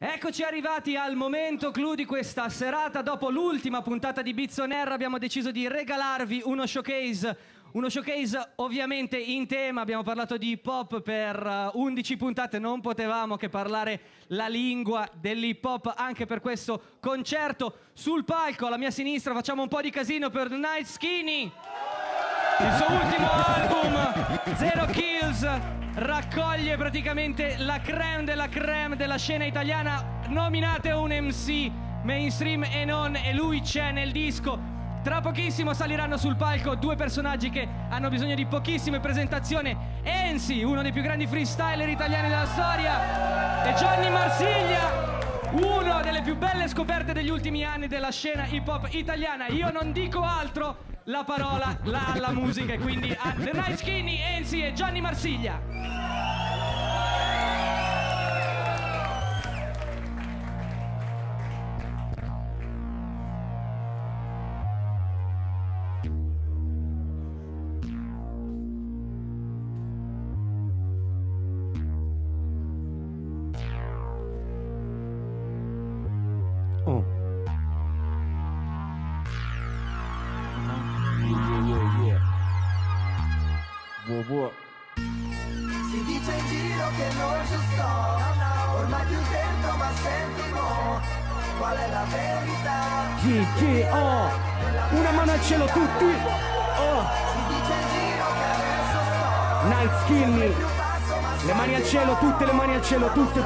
Eccoci arrivati al momento clou di questa serata. Dopo l'ultima puntata di Beats on Air abbiamo deciso di regalarvi uno showcase ovviamente in tema. Abbiamo parlato di hip hop per 11 puntate, non potevamo che parlare la lingua dell'hip hop anche per questo concerto. Sul palco alla mia sinistra facciamo un po' di casino per Night Skinny. Il suo ultimo album, Zero Kills, raccoglie praticamente la creme della scena italiana. Nominate un MC mainstream e non, e lui c'è nel disco. Tra pochissimo saliranno sul palco due personaggi che hanno bisogno di pochissime presentazioni. Enzi, uno dei più grandi freestyler italiani della storia, e Johnny Marsiglia, una delle più belle scoperte degli ultimi anni della scena hip hop italiana. Io non dico altro, la parola alla musica, e quindi a The Night Skinny, Enzi e Johnny Marsiglia. Si dice in giro che non ci sto, ormai più dentro, ma senti mo, qual è la verità? Una mano al cielo tutti. Si dice in giro che adesso sto Night Skinny. più basso, ma Le mani al cielo, tutte le mani al cielo, tutte.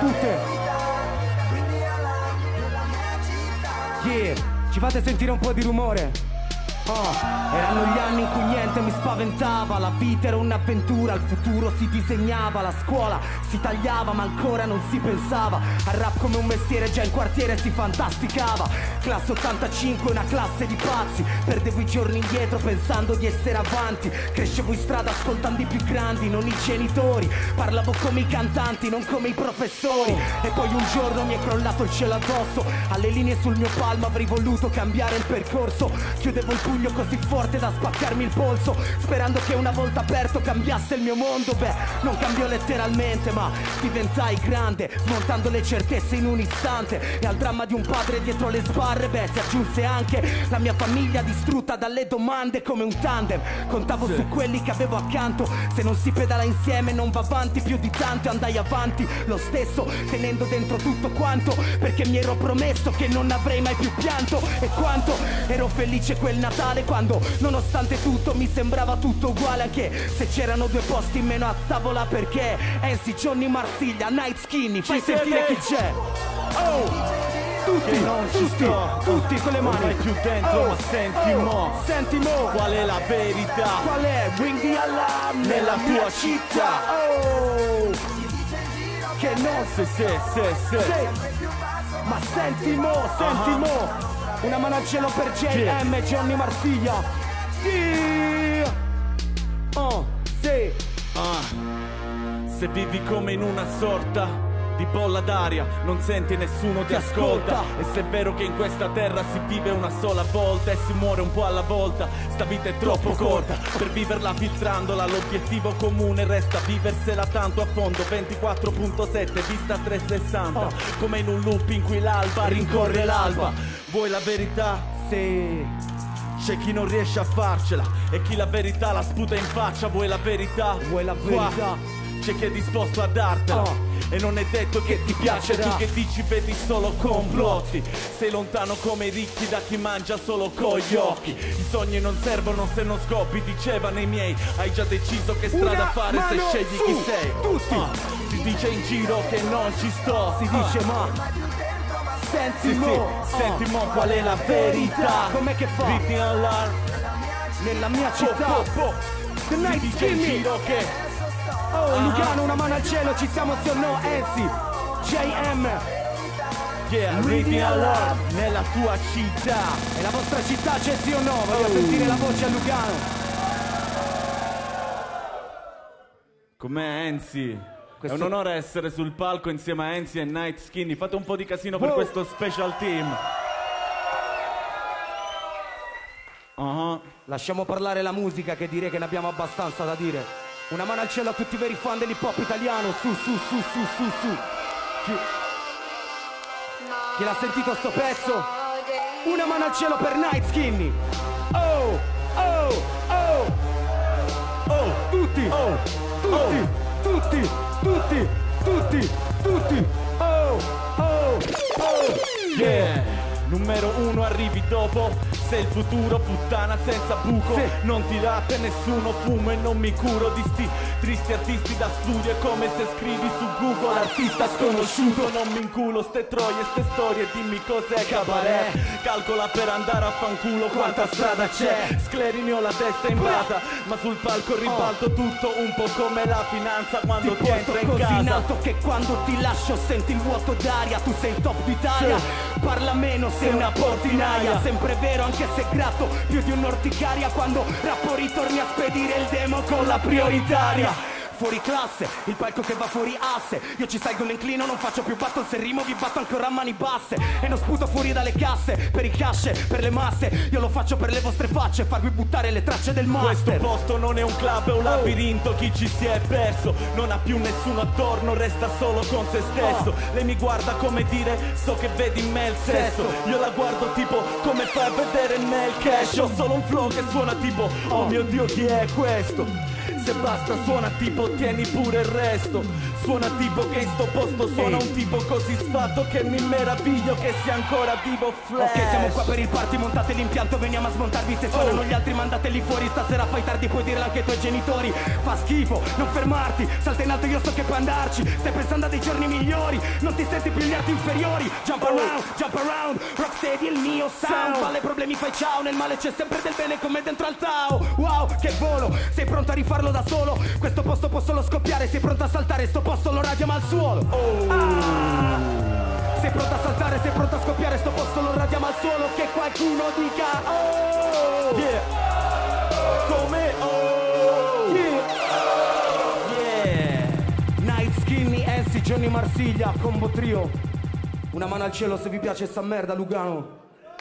quindi nella mia città. Ci fate sentire un po' di rumore? Erano gli anni in cui niente mi spaventava. La vita era un'avventura, il futuro si disegnava. La scuola si tagliava ma ancora non si pensava al rap come un mestiere, già in quartiere si fantasticava. Classe 85, una classe di pazzi. Perdevo i giorni indietro pensando di essere avanti. Crescevo in strada ascoltando i più grandi, non i genitori. Parlavo come i cantanti, non come i professori. E poi un giorno mi è crollato il cielo addosso. Alle linee sul mio palmo avrei voluto cambiare il percorso. Chiudevo il pugno così forte da spaccarmi il polso, sperando che una volta aperto cambiasse il mio mondo. Beh, non cambiò letteralmente, ma diventai grande, smontando le certezze in un istante. E al dramma di un padre dietro le sbarre, beh, si aggiunse anche la mia famiglia distrutta dalle domande come un tandem. Contavo su quelli che avevo accanto, se non si pedala insieme non va avanti più di tanto. E andai avanti lo stesso, tenendo dentro tutto quanto, perché mi ero promesso che non avrei mai più pianto. E quanto ero felice quel Natale, quando nonostante tutto mi sembrava tutto uguale, anche se c'erano due posti in meno a tavola. Perché Enzi, Johnny Marsiglia, Night Skinny, fai sentire chi c'è. Tutti con le mani. Ormai più dentro, ma senti mo, qual è la verità? Qual è? Ring the alarm Nella tua città. Che non Se ma senti mo. Una mano al cielo per JM e Johnny Marsiglia. Se vivi come in una sorta di bolla d'aria, non senti nessuno ti ascolta. E se è vero che in questa terra si vive una sola volta e si muore un po' alla volta, sta vita è troppo corta per viverla filtrandola. L'obiettivo comune resta viversela tanto a fondo. 24.7 vista 360, come in un loop in cui l'alba rincorre l'alba. Vuoi la verità? Sì. C'è chi non riesce a farcela e chi la verità la sputa in faccia. Vuoi la verità? Vuoi la Qua verità? c'è chi è disposto a dartela. E non è detto che ti piace, tu che dici vedi solo complotti. Sei lontano come i ricchi da chi mangia solo con gli occhi. I sogni non servono se non scoppi, dicevano i miei. Hai già deciso che strada fare se scegli chi sei. Si dice in giro che non ci sto. Si dice ma senti mo qual è la verità. Com'è che fa? Ring the alarm Nella mia città. The Si Night dice in Skinny. giro che Lugano, una mano al cielo, ci siamo sì o no? Enzi, JM. Ring the alarm nella tua città. E la vostra città c'è sì o no? Voglio sentire la voce a Lugano. Com'è Enzi? Questo- È un onore essere sul palco insieme a Enzi e Night Skinny. Fate un po' di casino per questo special team. Lasciamo parlare la musica, che direi che ne abbiamo abbastanza da dire. Una mano al cielo a tutti i veri fan dell'hip hop italiano. Su. Chi l'ha sentito sto pezzo? Una mano al cielo per Night Skinny. Oh, oh, oh. Oh, tutti, oh, tutti, tutti, tutti, tutti, tutti. Oh, oh, oh. Yeah. Numero 1 arrivi dopo. Sei il futuro, puttana senza buco. Sì. Non ti latte nessuno, fumo e non mi curo di sti tristi artisti da studio. È come se scrivi su Google artista sconosciuto. Non mi inculo ste troie, ste storie, dimmi cos'è cabaret. Calcola per andare a fanculo quanta strada c'è. Sclerini ho la testa in brasa, ma sul palco ribalto tutto un po' come la finanza quando ti entra in così casa. in alto che quando ti lascio senti il vuoto d'aria. Tu sei il top d'Italia, parla meno, sei una portinaia. Sempre vero anche se gratto più di un'orticaria. Quando rappo ritorni a spedire il demo con la prioritaria. Fuori classe, il palco che va fuori asse. Io ci salgo l'inclino, non faccio più battle. Se rimo vi batto ancora a mani basse. E non sputo fuori dalle casse, per i casce, per le masse. Io lo faccio per le vostre facce, farvi buttare le tracce del master. Questo posto non è un club, è un labirinto. Chi ci si è perso non ha più nessuno attorno, resta solo con se stesso. Lei mi guarda come dire, so che vedi in me il sesso. Io la guardo tipo, come fai a vedere in me il cash? Ho solo un flow che suona tipo, oh mio Dio chi è questo? Se basta suona tipo, tieni pure il resto. Suona tipo che in sto posto suona un tipo così sfatto che mi meraviglio che sia ancora vivo. Flash. Ok, siamo qua per il party, montate l'impianto, veniamo a smontarvi. Se suonano gli altri mandateli fuori, stasera fai tardi, puoi dirlo anche ai tuoi genitori. Fa schifo, non fermarti, salta in alto, io so che puoi andarci. Stai pensando a dei giorni migliori, non ti senti più gli arti inferiori. Jump around, Rocksteady è il mio sound. Vale problemi fai ciao, nel male c'è sempre del bene come dentro al Tao. Wow, che volo, sei pronto a rifarlo da solo? Questo posto può solo scoppiare, sei pronto a saltare, sto posto lo radiamo al suolo. Sei pronto a saltare, sei pronto a scoppiare, sto posto lo radiamo al suolo. Che qualcuno dica oh, yeah. Come oh, yeah. Night Skinny, NC, Johnny Marsiglia, combo trio. Una mano al cielo se vi piace sta merda, Lugano.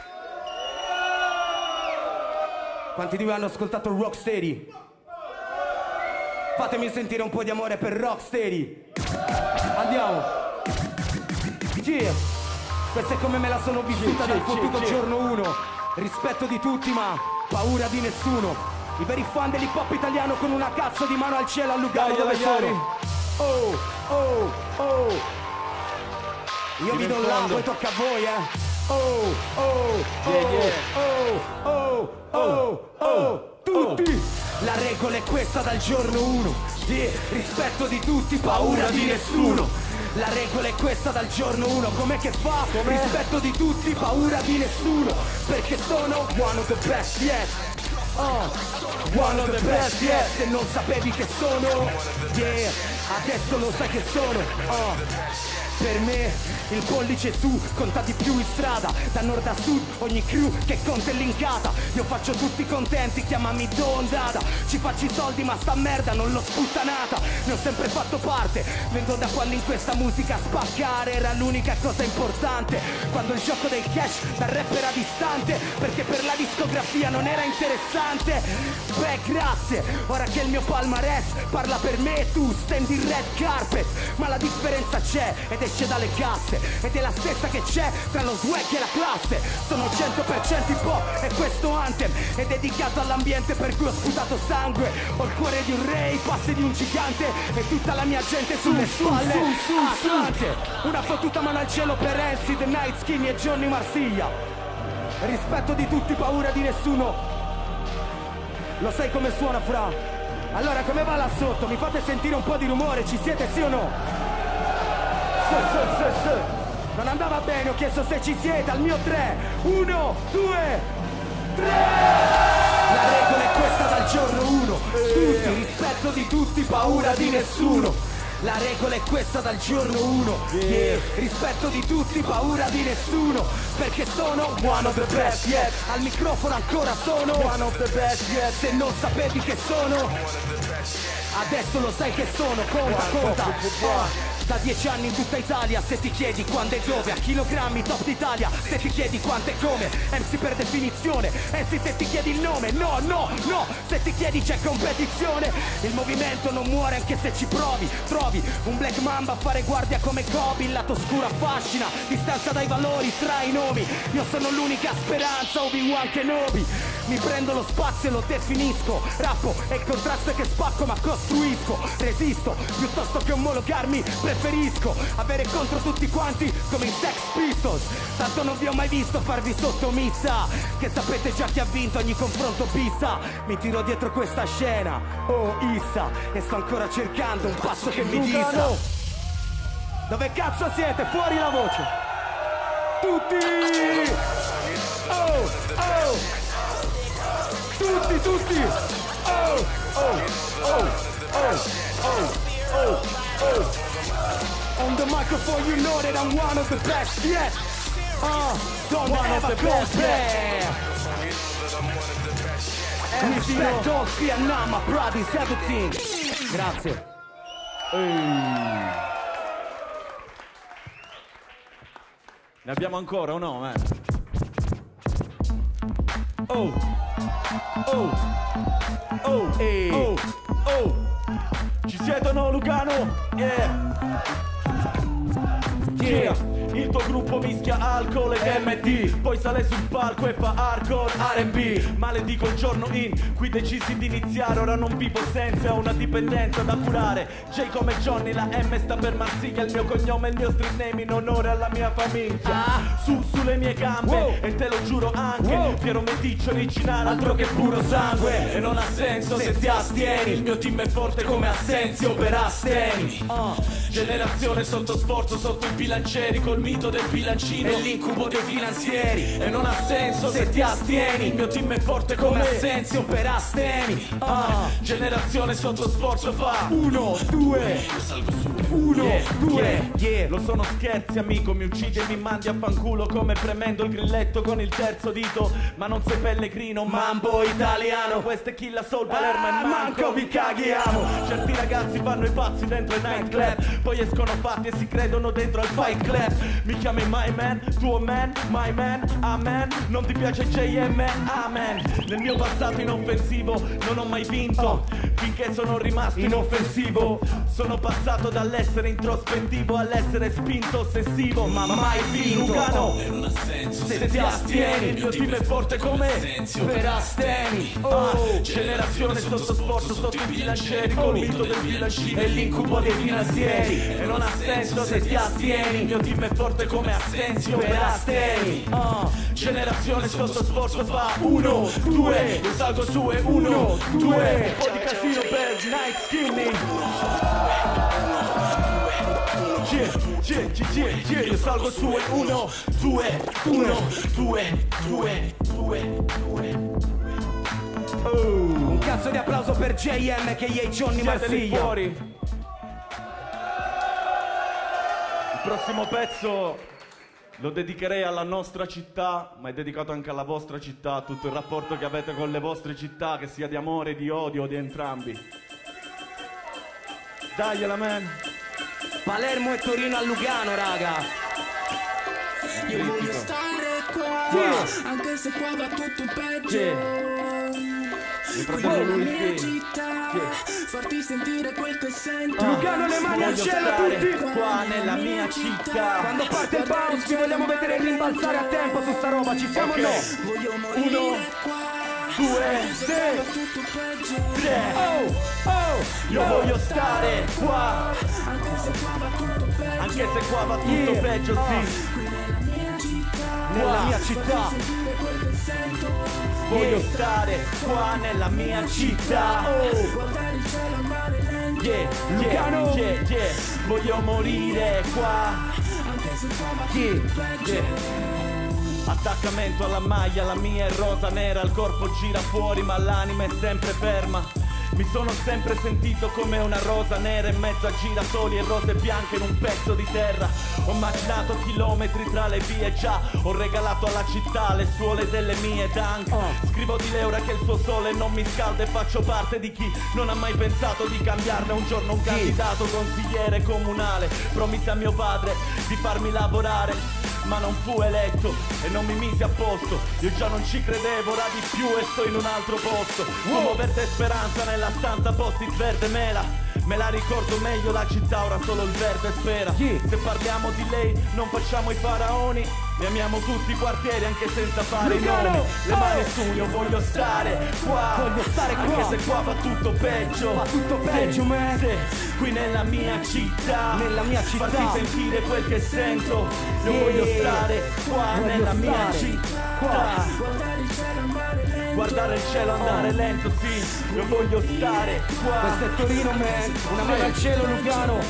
Quanti di voi hanno ascoltato Rocksteady? Fatemi sentire un po' di amore per Rocksteady. Andiamo. Yeah. Questa è come me la sono vissuta dal fottuto giorno 1. Rispetto di tutti ma paura di nessuno. I veri fan dell'hip hop italiano con una cazzo di mano al cielo a Lugano dove sono. Oh, oh, oh. Io vi do là, poi tocca a voi, Oh, oh, oh, oh, oh, oh, oh, tutti. La regola è questa dal giorno 1. Rispetto di tutti, paura di nessuno. La regola è questa dal giorno 1. Com'è che fa? Rispetto di tutti, paura di nessuno. Perché sono one of the best yet. One of the best yet. Se non sapevi che sono, yeah, adesso lo sai che sono. Per me il pollice su conta di più in strada. Da nord a sud ogni crew che conta è linkata. Io faccio tutti contenti, chiamami Don Dada. Ci faccio i soldi ma sta merda non l'ho sputtanata. Ne ho sempre fatto parte, vengo da quando in questa musica spaccare era l'unica cosa importante. Quando il gioco del cash dal rap era distante, perché per la discografia non era interessante. Beh grazie, ora che il mio palmarès parla per me e tu stendi il red carpet. Ma la differenza c'è ed esce dalle casse, ed è la stessa che c'è tra lo swag e la classe. Sono 100% hip hop e questo anthem è dedicato all'ambiente per cui ho sputato sangue. Ho il cuore di un re, i passi di un gigante e tutta la mia gente sulle spalle. Atlante, una fottuta mano al cielo per NC, The Night Skinny e Johnny Marsiglia. Rispetto di tutti, paura di nessuno. Lo sai come suona, fra? Allora come va là sotto? Mi fate sentire un po' di rumore, ci siete sì o no? Non andava bene, ho chiesto se ci siete al mio 3. 1, 2, 3. La regola è questa dal giorno 1. Tutti, rispetto di tutti, paura di nessuno. La regola è questa dal giorno 1. Rispetto di tutti, paura di nessuno. Perché sono one of the best yet. Al microfono ancora sono one of the best yet. Se non sapevi che sono, adesso lo sai che sono. Conta, conta. Da 10 anni in tutta Italia, se ti chiedi quando e dove. A chilogrammi top d'Italia, se ti chiedi quanto e come. MC per definizione, MC se ti chiedi il nome. No, no, no, se ti chiedi c'è competizione. Il movimento non muore anche se ci provi. Trovi un Black Mamba a fare guardia come Kobe. Il lato oscuro affascina, distanza dai valori tra i nomi. Io sono l'unica speranza, Obi-Wan Kenobi. Mi prendo lo spazio e lo definisco. Rappo è il contrasto che spacco ma costruisco. Resisto, piuttosto che omologarmi preferisco avere contro tutti quanti come i Sex Pistols. Tanto non vi ho mai visto farvi sottomessa, che sapete già chi ha vinto ogni confronto pizza. Mi tiro dietro questa scena, oh Issa, e sto ancora cercando un passo che mi dissa. Dove cazzo siete? Fuori la voce! Tutti! Oh, oh! Tutti, tutti! Oh, oh, oh, oh, oh, oh, oh. On the microphone you know that I'm one of the best yet. Don't ever compare. Respect all Vietnam, my brother is everything. Grazie. Ne abbiamo ancora o no, man? Oh, oh, oh, Ehi. oh, oh. Ci siete o no, Lucano? Yeah. Yeah. Il tuo gruppo mischia alcol e MD, poi sale sul palco e fa hardcore R&B. Maledico il giorno in cui decisi di iniziare. Ora non vivo senza, ho una dipendenza da curare. J come Johnny, la M sta per Marsica. Il mio cognome e il mio street name in onore alla mia famiglia. Sulle mie gambe, e te lo giuro anche. Fiero meticcio originale, altro che puro sangue. E non ha senso se ti astieni. Il mio team è forte come Assenzio per Asteni. Generazione sotto sforzo, sotto i bilancieri, col mito del bilancino e l'incubo dei finanzieri. E non ha senso se ti astieni. Il mio team è forte come Assenzio per Asteni. Generazione sotto sforzo fa 1, 2, 1, 2. Lo sono scherzi amico, mi uccidi e mi mandi a fanculo come premendo il grilletto con il terzo dito. Ma non sei pellegrino, mambo italiano. Questo è Killa Soul, Palermo e manco vi caghiamo. Certi ragazzi fanno i pazzi dentro i nightclub, poi escono fatti e si credono dentro al Fight Club. Mi chiami my man, tuo man, my man, amen. Non ti piace JM, amen. Nel mio passato inoffensivo non ho mai vinto, finché sono rimasto inoffensivo. Sono passato dall'essere introspettivo all'essere spinto ossessivo, ma mai vinto. Lucano, se ti astieni, il mio team è forte come per Asteni. Generazione sotto sforzo, sotto i bilancieri, col mito del bilancino e l'incubo dei finanzieri. E non ha senso se ti astieni, il mio team è forte come Assenzio per Asteni. Generazione sotto sforzo fa 1, 2, io salgo su e 1, 2. Un po' di casino per Night Skinning. Io salgo su e 1, 2, 1, 2, 2, 2, 2. Un cazzo di applauso per JM che è Johnny Marsiglia. Fuori. Il prossimo pezzo lo dedicherei alla nostra città, ma è dedicato anche alla vostra città, tutto il rapporto che avete con le vostre città, che sia di amore, di odio, di entrambi. Dagliela, man. Palermo e Torino a Lugano, raga. Io voglio stare qua, anche se qua va tutto peggio. Voglio la mia città, farti sentire quel che sento. Lugano, le mani al cielo tutti. Qua nella mia città. Quando parte il bounce ci vogliamo vedere rimbalzare a tempo su sta roba, ci siamo o no? Voglio morire qua, 2, 3, tutto peggio. 3. Io voglio stare qua, Anche se qua va tutto peggio. anche se qua va tutto peggio, sì. Qui nella mia città, Nella mia città. farti sentire quel che sento. Voglio stare qua nella mia città. Guardare il cielo, andare lento. Lugano. Voglio morire qua. Anche se qua va tutto peggio. Attaccamento alla maglia, la mia è rosa nera, il corpo gira fuori ma l'anima è sempre ferma. Mi sono sempre sentito come una rosa nera in mezzo a girasoli e rose bianche in un pezzo di terra. Ho macinato chilometri tra le vie, già ho regalato alla città le suole delle mie dank. Scrivo di lei ora che il suo sole non mi scalda e faccio parte di chi non ha mai pensato di cambiarne. Un giorno un candidato consigliere comunale promise a mio padre di farmi lavorare, ma non fu eletto e non mi mise a posto. Io già non ci credevo, ora di più e sto in un altro posto. Uomo verde speranza nella stanza post-it verde mela. Me la ricordo meglio la città, ora solo il verde spera. Se parliamo di lei non facciamo i faraoni, ne amiamo tutti i quartieri anche senza fare i nomi. Le mani su, io voglio stare qua, anche se qua va tutto peggio. Va tutto peggio, man. Qui nella mia città, farti sentire quel che sento. Io voglio stare qua nella mia città. Guardare il cielo andare lento, sì, io voglio stare qua. Questo è Torino, man, una mano al cielo, Lugano.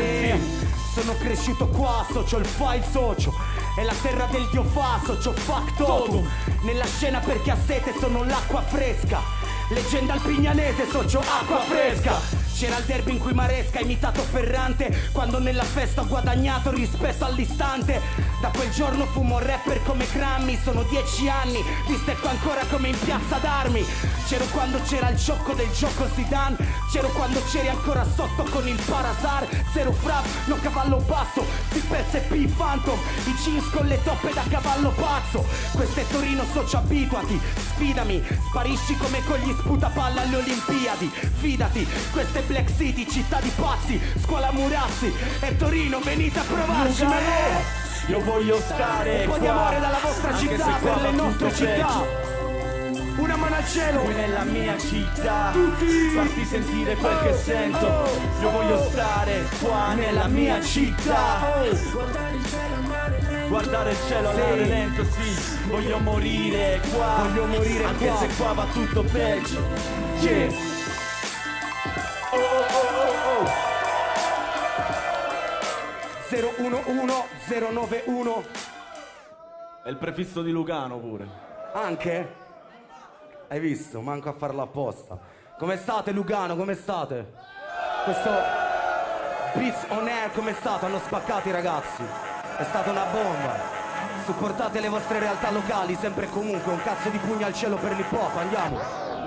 Sono cresciuto qua, socio, il fa il socio. È la terra del dio fa, socio, factotum. Nella scena perché a sete sono l'acqua fresca. Leggenda alpignanese, socio, acqua fresca. C'era il derby in cui Maresca ha imitato Ferrante, quando nella festa ho guadagnato rispetto all'istante. Da quel giorno fumo rapper come Grammy. Sono 10 anni, ti stecco ancora come in piazza d'armi. C'ero quando c'era il gioco del gioco Zidane. C'ero quando c'eri ancora sotto con il Parasar. Zero frap, no cavallo basso, si pezza e P Phantom. I jeans con le toppe da cavallo pazzo. Questo è Torino, socio, abituati. Sfidami, sparisci come con gli sputapalla alle Olimpiadi. Fidati, questa è Black City, città di pazzi, scuola Murazzi. E Torino, venite a provarci, io voglio stare un po' di amore dalla vostra città per le nostre città. Una mano al cielo. Qui nella mia città, farti sentire quel che sento. Io voglio stare qua nella mia città. Guardare il cielo andare lento, sì. Voglio morire qua, anche se qua va tutto peggio. Yeah. 011-091. È il prefisso di Lugano pure. Anche? Hai visto? Manco a farlo apposta. Come state, Lugano? Come state? Questo Beats on Air come è stato? Hanno spaccato i ragazzi. È stata una bomba. Supportate le vostre realtà locali, sempre e comunque. Un cazzo di pugno al cielo per l'hip hop, andiamo.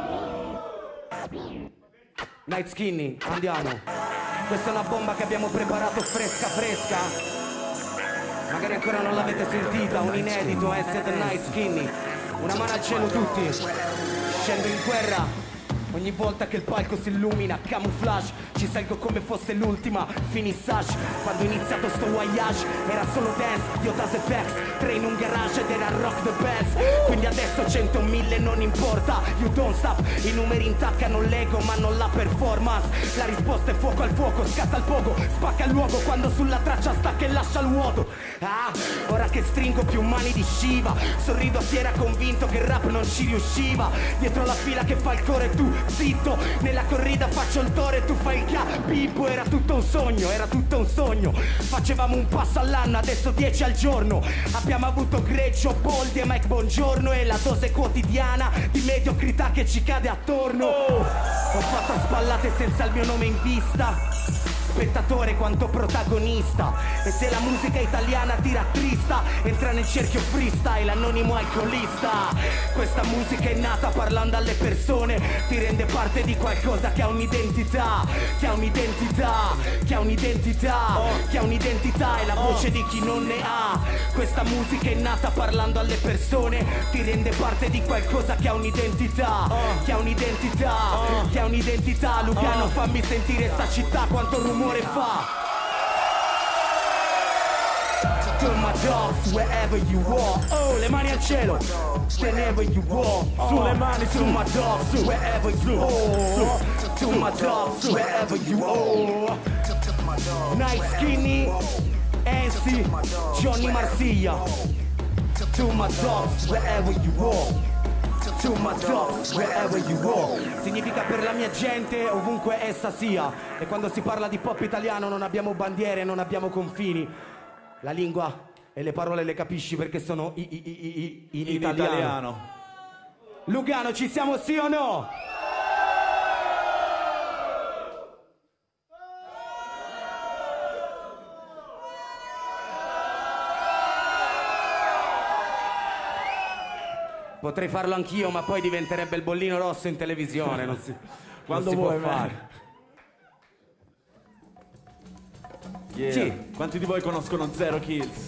Night Skinny, andiamo. Questa è una bomba che abbiamo preparato fresca fresca. Magari ancora non l'avete sentita, un inedito, siete Night Skinny. Una mano al cielo tutti. Scendo in guerra. Ogni volta che il palco si illumina, camouflage, ci salgo come fosse l'ultima finissage. Quando ho iniziato sto voyage era solo dance, io das effects, tre in un garage ed era rock the bells. Quindi adesso 100.000 non importa, you don't stop. I numeri intaccano l'ego ma non la performance. La risposta è fuoco al fuoco, scatta il pogo, spacca il luogo quando sulla traccia stacca e lascia il vuoto. Ah, ora che stringo più mani di Shiva, sorrido a chi era convinto che il rap non ci riusciva. Dietro la fila che fa il core tu zitto, nella corrida faccio il toro e tu fai il capibbo. Era tutto un sogno, era tutto un sogno. Facevamo un passo all'anno, adesso 10 al giorno. Abbiamo avuto Greggio, Boldi e Mike Buongiorno e la dose quotidiana di mediocrità che ci cade attorno. Ho fatto spallate senza il mio nome in vista, spettatore quanto protagonista. E se la musica italiana ti rattrista, entra nel cerchio freestyle, anonimo alcolista. Questa musica è nata parlando alle persone, ti rende parte di qualcosa che ha un'identità, che ha un'identità, che ha un'identità, che ha un'identità, è la voce di chi non ne ha. Questa musica è nata parlando alle persone, ti rende parte di qualcosa che ha un'identità, che ha un'identità, che ha un'identità. Lugano, fammi sentire sta città quanto rumore fa. To my dogs, wherever you are. Oh, le mani al cielo. Whenever you are. Sulle mani, to my dogs, wherever you are. To my dogs, wherever you are. Night Skinny, NC, Johnny Marsiglia. To my dogs, wherever you are. To my dogs, wherever you are. Significa per la mia gente, ovunque essa sia. E quando si parla di pop italiano non abbiamo bandiere, non abbiamo confini. La lingua e le parole le capisci perché sono in italiano. italiano. Lugano, ci siamo sì o no? Potrei farlo anch'io, ma poi diventerebbe il bollino rosso in televisione, non si, Quando non si vuoi, può fare. Yeah. Sì. Quanti di voi conoscono Zero Kills?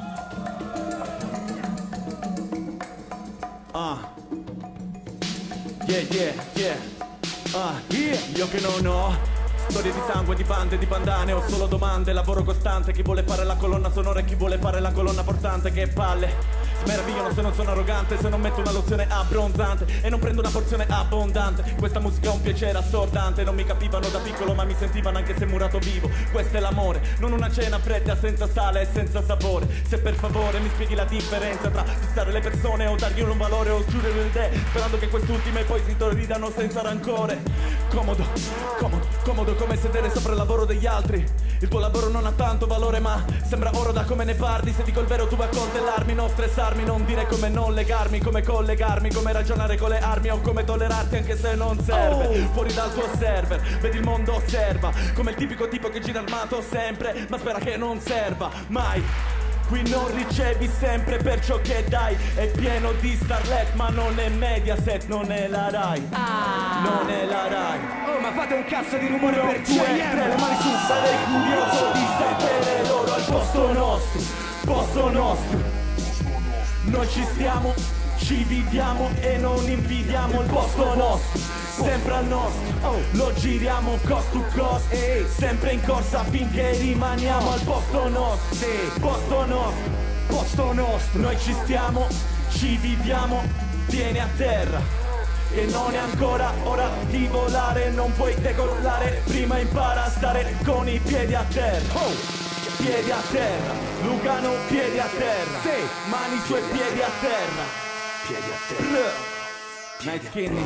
Io che non ho storie di sangue, di bande, di bandane, ho solo domande, lavoro costante, chi vuole fare la colonna sonora e chi vuole fare la colonna portante, che palle. Si meravigliano se non sono arrogante, se non metto una lozione abbronzante e non prendo una porzione abbondante. Questa musica è un piacere assordante, non mi capivano da piccolo ma mi sentivano anche se murato vivo. Questo è l'amore, non una cena fredda senza sale e senza sapore. Se per favore mi spieghi la differenza tra fissare le persone o dargli un valore o chiudere le idee, sperando che quest'ultime poi si sorridano senza rancore. Comodo, comodo, comodo come sedere sopra il lavoro degli altri. Il tuo lavoro non ha tanto valore ma sembra oro da come ne parli. Se dico il vero tu vai a coltellarmi, non stressarmi, non dire come non legarmi, come collegarmi, come ragionare con le armi o come tollerarti anche se non serve. Fuori dal tuo server, vedi il mondo osserva, come il tipico tipo che gira armato sempre, ma spera che non serva mai. Qui non ricevi sempre per ciò che dai, è pieno di starlet ma non è Mediaset, non è la Rai, non è la Rai. Oh, ma fate un cazzo di rumore per Due, tre, le mani su, sarei curioso di sapere loro al posto nostro, posto nostro. Noi ci stiamo, ci viviamo e non invidiamo il posto nostro. Sempre al nostro, lo giriamo cost to cost, sempre in corsa finché rimaniamo al posto nostro, posto nostro, posto nostro. Noi ci stiamo, ci viviamo, vieni a terra, che non è ancora ora di volare, non puoi decollare, prima impara a stare con i piedi a terra. Piedi a terra, Lugano piedi a terra, mani sui piedi a terra, piedi a terra. Night Skinny.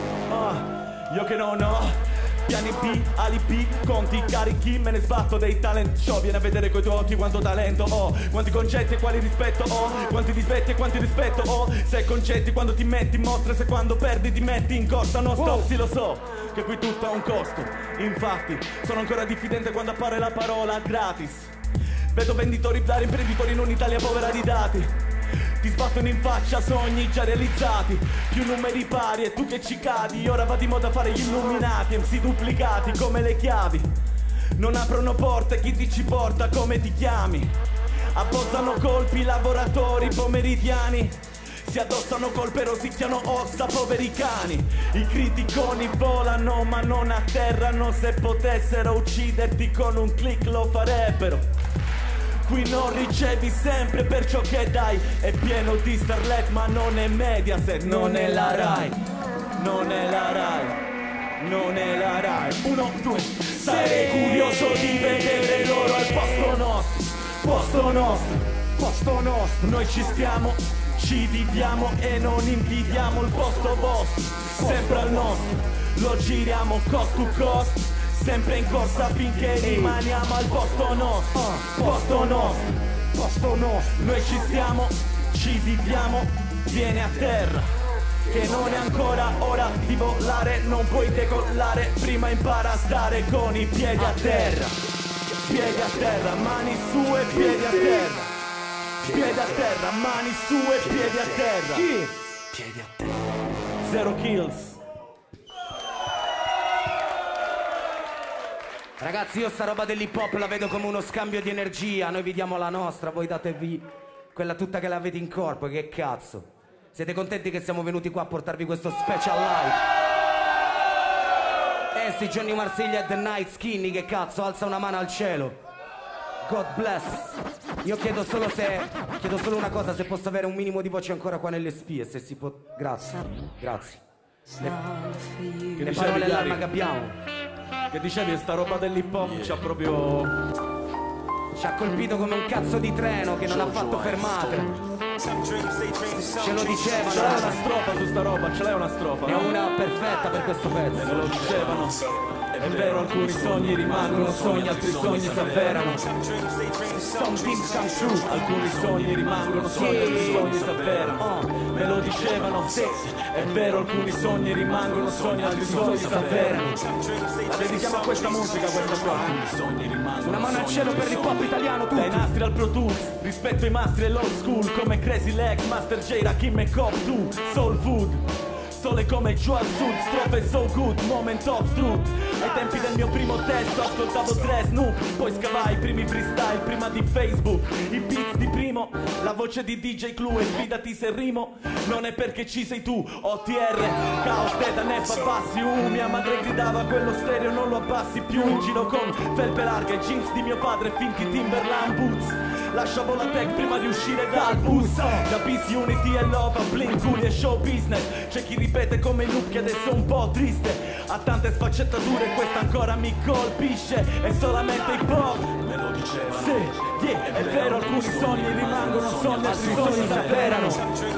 Io che non ho piani B, alibi, conti carichi, me ne sbatto dei talent show. Vieni a vedere coi tuoi occhi quanto talento ho, quanti concetti e quali rispetto ho, quanti dispetti e quanti rispetto ho. Se concetti quando ti metti in mostra, se quando perdi ti metti in corsa. Non stop, sì lo so, che qui tutto ha un costo. Infatti, sono ancora diffidente quando appare la parola gratis. Vedo venditori dare imprenditori in un'Italia povera di dati. Ti sbattono in faccia sogni già realizzati, più numeri pari e tu che ci cadi. Ora va di moda fare gli illuminati, MC duplicati come le chiavi. Non aprono porte, chi ti ci porta, come ti chiami? Abbozzano colpi lavoratori pomeridiani, si addossano colpe, rosicchiano ossa, poveri cani. I criticoni volano ma non atterrano, se potessero ucciderti con un click lo farebbero. Qui non ricevi sempre per ciò che dai, è pieno di starlet ma non è Mediaset, non è la Rai, non è la Rai, non è la Rai. 1, 2, sarei curioso di vedere loro al posto nostro, posto nostro, posto nostro. Noi ci stiamo, ci viviamo e non invidiamo il posto vostro, sempre al nostro, lo giriamo cost to cost, sempre in corsa finché rimaniamo al posto nostro, posto nostro, posto nostro. Noi ci stiamo, ci viviamo, vieni a terra, che non è ancora ora di volare, non puoi decollare, prima impara a stare con i piedi a terra. Piedi a terra, mani su e piedi a terra. Piedi a terra, mani su e piedi a terra. Piedi a terra. Zero Kills. Ragazzi, io sta roba dell'hip hop la vedo come uno scambio di energia. Noi vi diamo la nostra, voi datevi quella tutta che l'avete in corpo. Che cazzo? Siete contenti che siamo venuti qua a portarvi questo special live? Sì, Johnny Marsiglia e The Night Skinny, che cazzo, alza una mano al cielo. God bless. Io chiedo solo una cosa, se posso avere un minimo di voce ancora qua nelle spie, se si può. Grazie, grazie. Le parole all'arma che abbiamo. Che dicevi, sta roba dell'hip hop ci ha proprio... ci ha colpito come un cazzo di treno che non ha fatto fermate. Ce lo dicevano. Ce l'hai una strofa su sta roba? Ce l'hai una strofa? Ne ho una perfetta per questo pezzo. Me lo dicevano. È vero, alcuni sogni rimangono sogni, altri sogni si avverano. Some dreams come true. Alcuni sogni rimangono sogni, altri sogni si avverano. Me lo dicevano, sì. È vero, alcuni sogni rimangono sogni, altri sogni si avverano. La dedichiamo a questa musica, questa qua. Una mano al cielo per l'hip hop italiano, tutti. Dai nastri al Pro Tools, rispetto ai mastri e l'old school, come Crazy Legs, Master J, Rakim e Cop 2, Soul Food. Sole come Joel Sud, strofe so good, moment of truth. Ai tempi del mio primo testo ascoltavo tre Snoop, poi scavai i primi freestyle prima di Facebook, i beats di primo, la voce di DJ Clue e fidati se rimo, non è perché ci sei tu, OTR, Caos, Teta, Neffa, Bassi, mia madre gridava quello stereo non lo abbassi più, in giro con felpe larghe, jeans di mio padre, finti Timberland boots. Lasciavo la tech prima di uscire dal bus. Da Peace, Unity e Love a Blink, Cool e Show Business. C'è chi ripete come il loop che adesso è un po' triste. Ha tante sfaccettature e questa ancora mi colpisce. È solamente hip hop. Me lo dicevano. Sì, yeah, è vero, alcuni sogni rimangono sogni, altri sogni si avverano.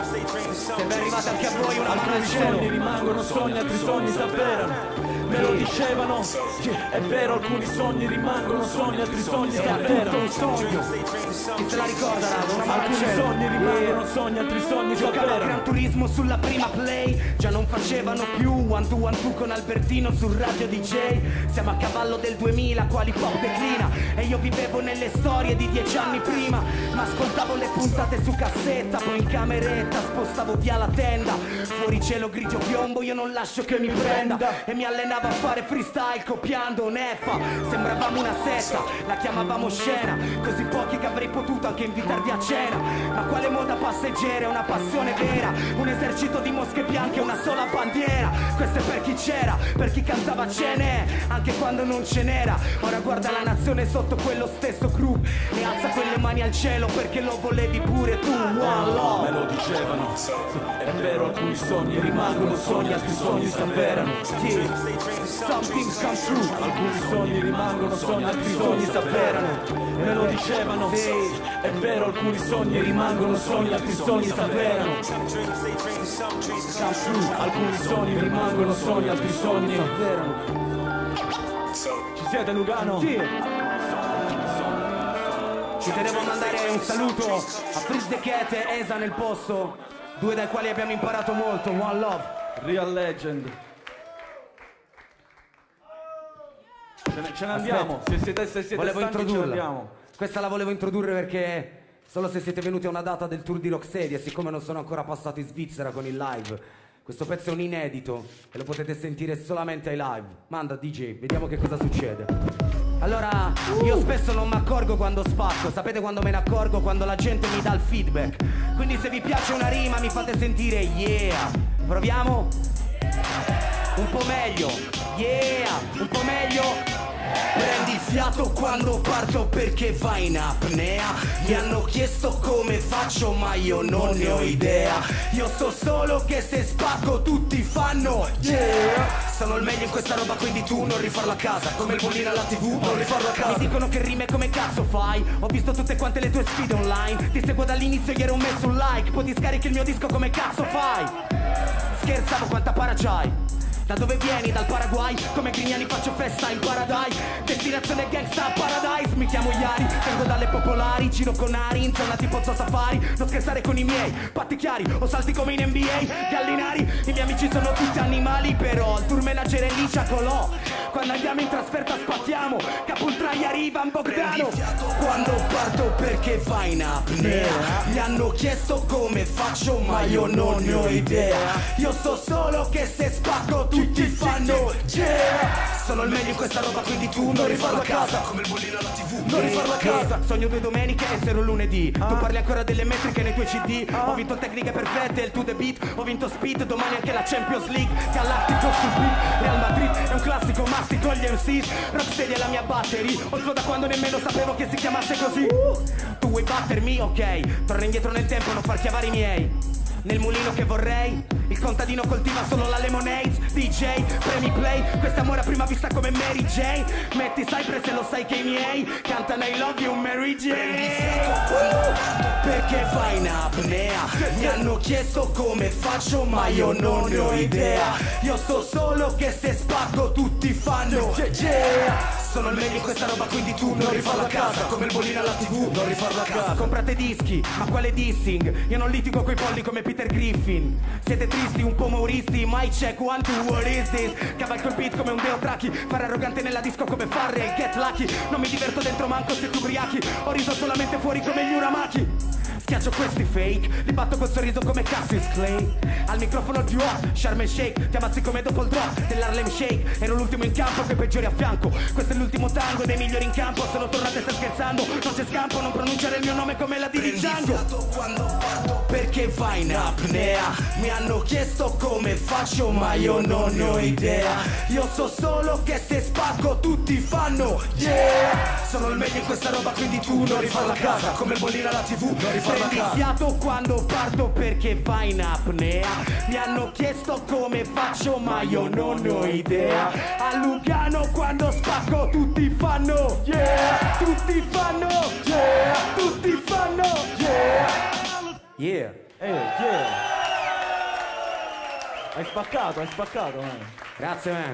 Se vi è arrivata anche a voi una mano al Alcuni cielo. sogni rimangono sogni, altri sogni si avverano. Me lo dicevano, è vero, alcuni sogni rimangono sogni, altri sogni si È tutto avverano. un sogno. Chi se la ricorda, raga? Una mano al Alcuni cielo. sogni rimangono sogni, altri sogni si Giocava a avverano. Gran Turismo sulla prima play. Già non facevano più one to con Albertino sul radio DJ. Siamo a cavallo del 2000, quali pop declina. E io vivevo nelle storie di 10 anni prima. Ma ascoltavo le puntate su cassetta. Poi in cameretta spostavo via la tenda. Fuori cielo grigio piombo, io non lascio che mi prenda. E mi allenavo a fare freestyle copiando Neffa. Sembravamo una setta, la chiamavamo scena. Così pochi che avrei potuto anche invitarvi a cena. Ma quale moda passeggera, è una passione vera. Un esercito di mosche bianche, una sola bandiera. Questo è per chi c'era, per chi cantava ce n'è, anche quando non ce n'era. Ora guarda la nazione sotto quello stesso groove e alza quelle mani al cielo perché lo volevi pure tu. One love. Me lo dicevano, è vero, alcuni sogni rimangono sogni, altri sogni si avverano. Something come true. Alcuni sogni rimangono sogni, altri sogni si avverano. Me lo dicevano, è vero, alcuni sogni rimangono sogni, altri sogni si avverano. Alcuni sogni rimangono sogni, altri sogni si avverano. Ci siete, Lugano? Sì. Ci tenevo a mandare un saluto a Freeze the Cat e Esa nel posto, due dai quali abbiamo imparato molto. One love. Real legend. Ce ne andiamo. Se siete Volevo stanchi, ce ne introdurla. andiamo. Questa la volevo introdurre perché solo se siete venuti a una data del tour di Rocksteady, e siccome non sono ancora passato in Svizzera con il live, questo pezzo è un inedito e lo potete sentire solamente ai live. Manda DJ, vediamo che cosa succede. Allora, io spesso non mi accorgo quando spacco. Sapete quando me ne accorgo? Quando la gente mi dà il feedback. Quindi se vi piace una rima mi fate sentire yeah. Proviamo? Un po' meglio. Yeah, un po' meglio. Prendi fiato quando parto perché vai in apnea. Mi hanno chiesto come faccio ma io non ne ho idea. Io so solo che se spacco tutti fanno yeah. Sono il meglio in questa roba quindi tu non rifarlo a casa. Come il bollino alla TV non rifarlo a casa. Mi dicono che rime come cazzo fai. Ho visto tutte quante le tue sfide online. Ti seguo dall'inizio ieri ho messo un like. Poi ti scarichi il mio disco come cazzo fai. Scherzavo quanta para c'hai. Da dove vieni? Dal Paraguay. Come Grignani faccio festa in Paradise. Destinazione gangsta Paradise. Mi chiamo Iari, vengo dalle popolari. Giro con Ari, in zona tipo Zoo Safari. Non scherzare con i miei, patti chiari. O salti come in NBA, gallinari. I miei amici sono tutti animali. Però il tour manager è lì, Colò. Quando andiamo in trasferta spacchiamo. Capultrai arriva in Bogdano. Quando parto perché vai in apnea. Mi hanno chiesto come faccio ma io non ne ho idea. Io so solo che se spacco tutti fanno yeah. Sono il meglio in questa roba quindi tu non rifarlo a casa. Come il bollino alla TV non rifarlo a casa. Sogno 2 domeniche e 0 lunedì. Tu parli ancora delle metriche nei tuoi CD. Ho vinto tecniche perfette, il to the beat. Ho vinto speed, domani anche la Champions League. Galattico sul beat, Real Madrid è un classico, mastico gli MCs. Rocksteady è la mia battery. Ho il flow da quando nemmeno sapevo che si chiamasse così. Tu vuoi battermi? Ok. Torna indietro nel tempo, non far chiavare i miei. Nel mulino che vorrei, il contadino coltiva solo la lemonade. DJ, premi play, quest'amore a prima vista come Mary Jane. Metti Cypress e lo sai che i miei cantano I love you Mary Jane. perché vai in apnea. Mi hanno chiesto come faccio ma io non ne ho idea. Io so solo che se spacco tutti fanno yeah. Sono il meglio in questa roba quindi tu non rifarlo a casa. Come il bollino alla TV, non rifarlo a casa. Comprate dischi, ma quale dissing? Io non litigo coi polli come Peter Griffin. Siete tristi, un po' mauristi, mai check one two, what is this? Cavalco il beat come un deo Traki. Fare arrogante nella disco come Farrell, get lucky. Non mi diverto dentro manco se tu ubriachi. Ho riso solamente fuori come gli Uramaki. Schiaccio questi fake, li batto col sorriso come Cassius Clay. Al microfono il più hot, Sharm el Sheikh. Ti ammazzi come dopo il drop dell'Harlem Shake. Ero l'ultimo in campo che peggiori a fianco. Questo è l'ultimo tango dei migliori in campo. Sono tornate, stai scherzando, non c'è scampo. Non pronunciare il mio nome come la di Django. Quando parto perché vai in apnea. Mi hanno chiesto come faccio ma io non ho idea. Io so solo che se spacco tutti fanno yeah. Sono il meglio in questa roba quindi tu non rifarlo a casa. Come il bollino alla TV, non rifarlo a casa. Prendi fiato quando parto perché vai in apnea. Mi hanno chiesto come faccio ma io non ho idea. A Lugano quando spacco tutti fanno yeah. Tutti fanno yeah. Tutti fanno yeah. Yeah. Yeah. Hai spaccato, man. Grazie man.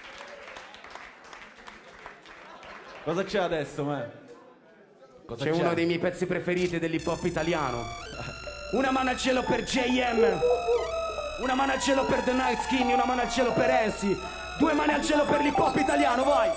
Cosa c'è adesso, man? C'è uno dei miei pezzi preferiti dell'hip hop italiano. Una mano al cielo per JM. Una mano al cielo per The Night Skinny. Una mano al cielo per Ensi. 2 mani al cielo per l'hip hop italiano, vai.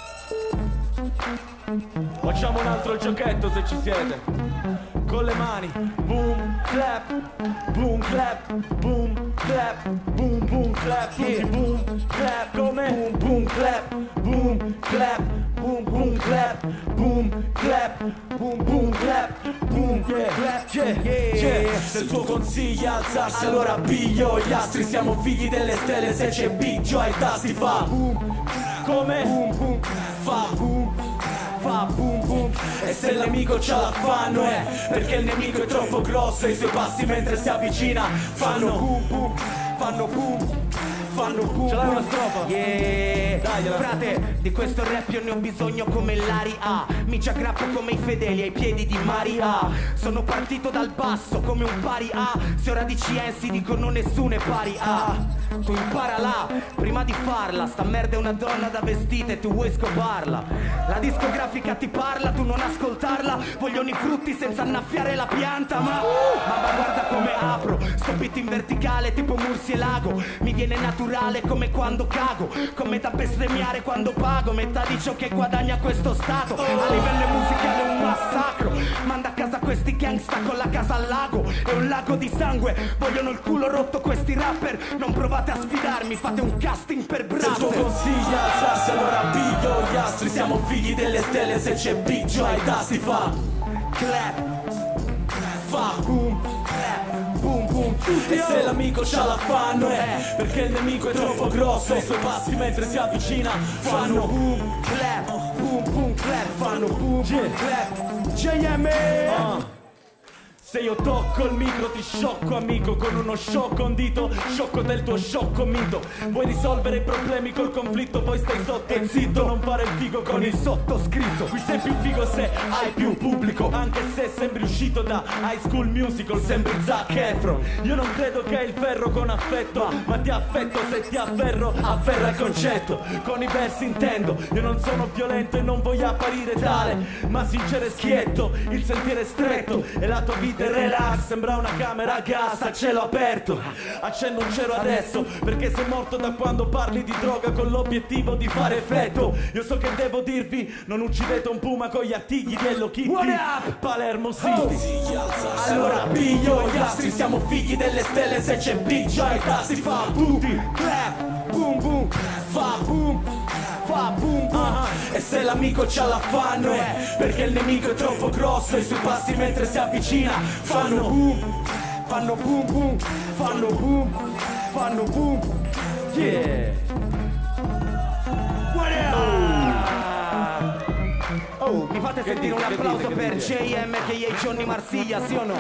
Facciamo un altro giochetto se ci siete. Con le mani. Boom, clap. Boom, clap. Boom, clap. Boom, boom, clap. Tutti boom, clap. Come? Boom, boom, clap. Boom, clap. Boom, boom, clap. Boom, clap. Boom, boom, clap. Boom, clap. Yeah. Se il tuo consiglio alzarsi allora piglio. Gli astri siamo figli delle stelle. Se c'è biggio ai tasti fa boom. Come? Boom, boom. Fa boom. Fa boom boom. E se l'amico c'ha l'affanno è perché il nemico è troppo grosso e i suoi passi mentre si avvicina fanno boom boom. Fanno boom. Fanno boom. Ce l'hai una strofa? Yeah. Dagliela. Frate, di questo rap io ne ho bisogno come l'Ari A. Mi ci aggrappo come i fedeli ai piedi di Maria. Sono partito dal basso come un pari A. Se ora dici Ensi dicono nessuno è pari A. Tu impara là, prima di farla. Sta merda è una donna da vestita e tu vuoi scoparla. La discografica ti parla, tu non ascoltarla. Vogliono i frutti senza annaffiare la pianta. Ma guarda come apro. Sto beat in verticale tipo Mursi e Lago. Mi viene naturale come quando cago. Come da bestemmiare quando pago. Metà di ciò che guadagna questo stato. A livello musicale è un massacro. Manda a casa questi gangsta con la casa al lago. È un lago di sangue. Vogliono il culo rotto questi rapper. Non provate a sfidarmi, fate un casting per Brazzer. Se il tuo consiglio alzarsi allora piglio gli astri. Siamo figli delle stelle, se c'è biggio ai tasti fa clap. Fa boom, clap, boom boom. E se l'amico c'ha l'affanno è perché il nemico è troppo grosso e i suoi passi mentre si avvicina fanno boom, clap, boom boom, clap. Fanno boom, clap, JM. Se io tocco il micro ti sciocco amico. Con uno sciocco un dito, sciocco del tuo sciocco mito. Vuoi risolvere i problemi col conflitto, poi stai sotto e zitto. Non fare il figo con il sottoscritto. Qui sei più figo se hai più pubblico. Anche se sembri uscito da High School Musical, sembri Zac Efron. Io non credo che hai il ferro con affetto, ma ti affetto se ti afferro. Afferra il concetto, con i versi intendo. Io non sono violento e non voglio apparire tale, ma sincero e schietto. Il sentiero è stretto e la tua vita relax, sembra una camera a gas a cielo aperto. Accendo un cero adesso perché sei morto da quando parli di droga con l'obiettivo di fare effetto. Io so che devo dirvi, non uccidete un puma con gli artigli di Hello Kitty. Palermo City. Allora piglio gli astri, siamo figli delle stelle, se c'è biggio ai tasti fa boom, clap, boom boom, fa boom. Fa boom boom. E se l'amico c'ha l'affanno è perché il nemico è troppo grosso e i suoi passi mentre si avvicina fanno boom. Fanno boom boom. Fanno boom. Fanno boom. Yeah. Oh, mi fate sentire un applauso per JM che è Johnny Marsiglia, sì o no?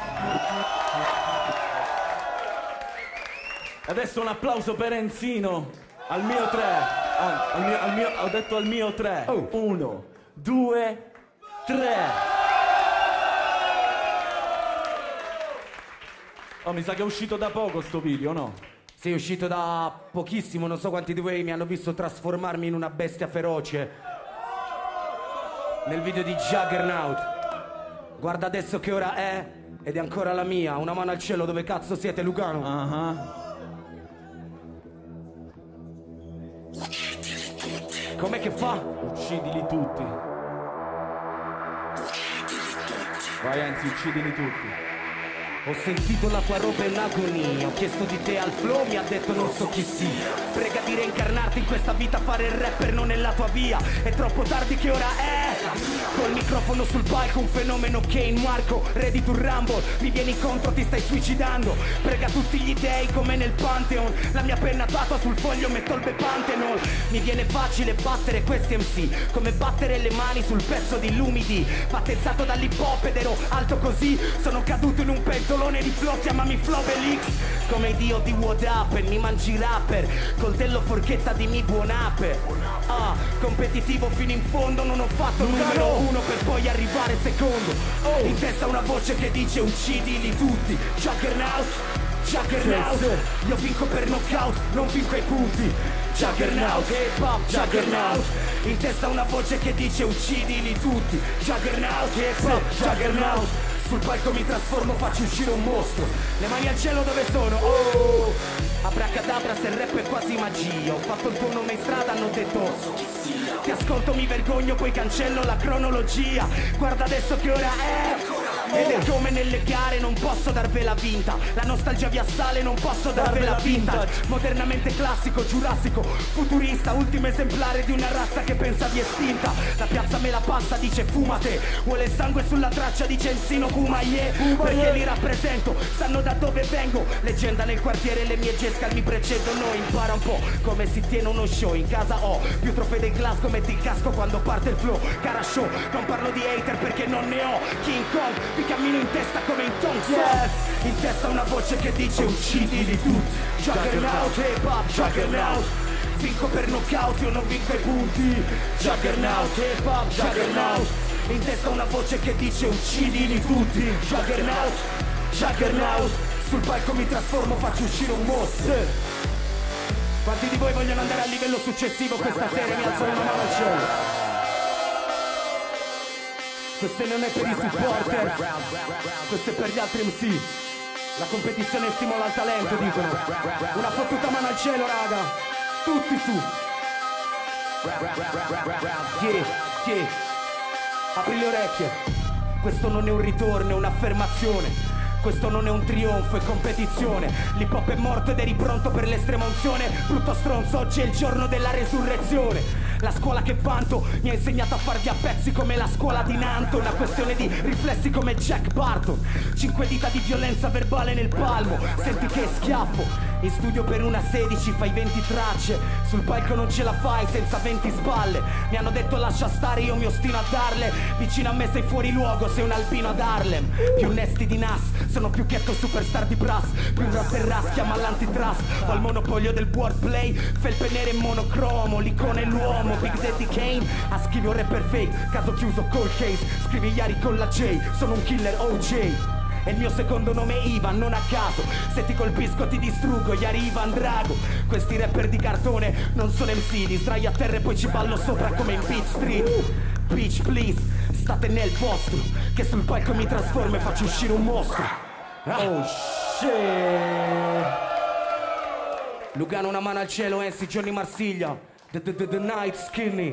Adesso un applauso per Enzino. Al mio 3, ho detto al mio 3. 1, 2, 3. Oh, mi sa che è uscito da poco sto video, no? Sì, è uscito da pochissimo, non so quanti di voi mi hanno visto trasformarmi in una bestia feroce nel video di Juggernaut. Guarda adesso che ora è, ed è ancora la mia. Una mano al cielo, dove cazzo siete, Lugano? Com'è che fa? Uccidili tutti. Vai, anzi, uccidili tutti. Ho sentito la tua roba in agonia, ho chiesto di te al flow, mi ha detto non so chi sia. Prega di reincarnarti in questa vita, fare il rapper non è la tua via. È troppo tardi che ora è. Col microfono sul palco, un fenomeno Kane Marco, ready to rumble, mi vieni incontro, ti stai suicidando. Prega tutti gli dei come nel Pantheon, la mia penna tatua sul foglio, metto il Bepantenol. Mi viene facile battere questi MC, come battere le mani sul pezzo di Lumidi. Battezzato dall'hip hop ed ero alto così, sono caduto in un pentolone di flow, chiamami Flobelix. Come il dio di What Happened, mi mangi rapper, coltello forchetta di mi buon ape. Competitivo fino in fondo, non ho fatto numero uno per poi arrivare secondo. In testa una voce che dice uccidili tutti. Juggernaut, Juggernaut, io vinco per knockout, non vinco ai punti. Juggernaut, hip hop, Juggernaut. In testa una voce che dice uccidili tutti. Juggernaut, hip hop, Juggernaut. Sul palco mi trasformo, faccio uscire un mostro. Le mani al cielo dove sono? Oh, abracadabra, se il rap è quasi magia. Ho fatto il tuo nome in strada, hanno detto ti ascolto, mi vergogno, poi cancello la cronologia. Guarda adesso che ora è. Ed è come nelle gare, non posso darvela vinta. La nostalgia vi assale, non posso darvela vinta. Modernamente classico, giurassico, futurista, ultimo esemplare di una razza che pensa di estinta. La piazza me la passa, dice fumate. Vuole il sangue sulla traccia, dice Ensino Kumaye. Perché li rappresento, sanno da dove vengo. Leggenda nel quartiere, le mie Jescal mi precedono. Impara un po' come si tiene uno show. In casa ho più trofei del Glasgow, metti il casco quando parte il flow. Cara show, non parlo di hater perché non ne ho. King Kong, vi cammino in testa come in Thompson. In testa una voce che dice uccidili tutti. Juggernaut, hip hop, Juggernaut. Vinco per knockout, io non vinco ai punti. Juggernaut, hip hop, Juggernaut. In testa una voce che dice uccidili tutti. Juggernaut, Juggernaut. Sul palco mi trasformo, faccio uscire un mostro. Quanti di voi vogliono andare al livello successivo questa sera? Mi alzano una mano al cielo. Questo non è per i supporter, questo è per gli altri MC. La competizione stimola il talento, dicono. Una fottuta mano al cielo, raga. Tutti su. Chi? Apri le orecchie. Questo non è un ritorno, è un'affermazione. Questo non è un trionfo, è competizione. L'hip hop è morto ed eri pronto per l'estrema unzione. Brutto stronzo, oggi è il giorno della resurrezione. La scuola che vanto mi ha insegnato a farvi a pezzi come la scuola di Nanto. Una questione di riflessi come Jack Barton. 5 dita di violenza verbale nel palmo. Senti che schiaffo. In studio per una 16 fai 20 tracce. Sul palco non ce la fai senza 20 spalle. Mi hanno detto lascia stare, io mi ostino a darle. Vicino a me sei fuori luogo, sei un alpino ad Harlem. Più nesti di Nas, sono più ghetto superstar di brass. Più rapper ras, chiama l'antitrust. Ho il monopolio del wordplay. Felpe nere e monocromo, l'icona è l'uomo. Big Daddy Kane, a scrivi un rapper fake. Caso chiuso, cold case, scrivi Yari con la J. Sono un killer OJ. E il mio secondo nome è Ivan, non a caso. Se ti colpisco ti distruggo, Yari Ivan Drago. Questi rapper di cartone non sono MC. Li sdrai a terra e poi ci ballo sopra come in Beach Street. Bitch please, state nel vostro, che sul palco mi trasformo e faccio uscire un mostro. Oh shit. Lugano una mano al cielo, Ensi, Johnny Marsiglia. The Night Skinny.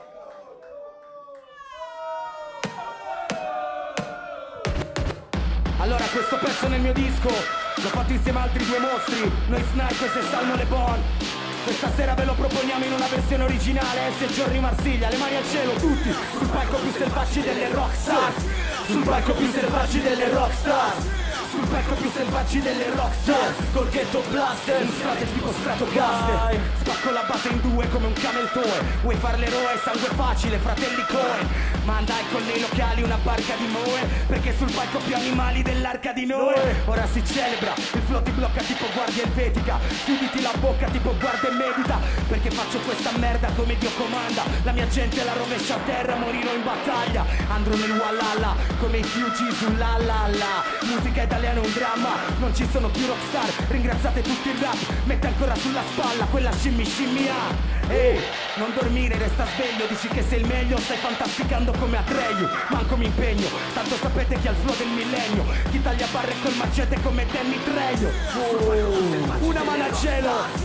Allora questo pezzo nel mio disco l'ho fatto insieme a altri due mostri, noi Snipers e Salmo Le Bon. Questa sera ve lo proponiamo in una versione originale, S. Johnny Marsiglia, le mani al cielo tutti, sul palco più selvaggi delle rockstars. Sul palco più selvaggi delle rockstars. Sul palco più selvaggi delle rockstars. Col ghetto blaster, in strade tipo Stratocaster. Spacco la base in due come un camel toe. Vuoi far l'eroe, sangue facile, fratelli Coen. Mandai con nei locali una barca di Moe, perché sul palco più animali dell'arca di Noè. Ora si celebra, il flow ti blocca tipo guardia elvetica. Chiuditi la bocca tipo guarda e medita, perché faccio questa merda come Dio comanda. La mia gente la rovescia a terra, morirò in battaglia. Andrò nel Wallalla come i Fugees sull'Allalla. Musica è da italiano è un dramma, non ci sono più rockstar, ringraziate tutti il rap, mette ancora sulla spalla quella scimmi scimmia. Ehi, non dormire, resta sveglio, dici che sei il meglio, stai fantasticando come Atreyu, manco mi impegno, tanto sapete chi ha il flow del millennio, chi taglia barre col macete come Danny Trejo. Una mano al cielo.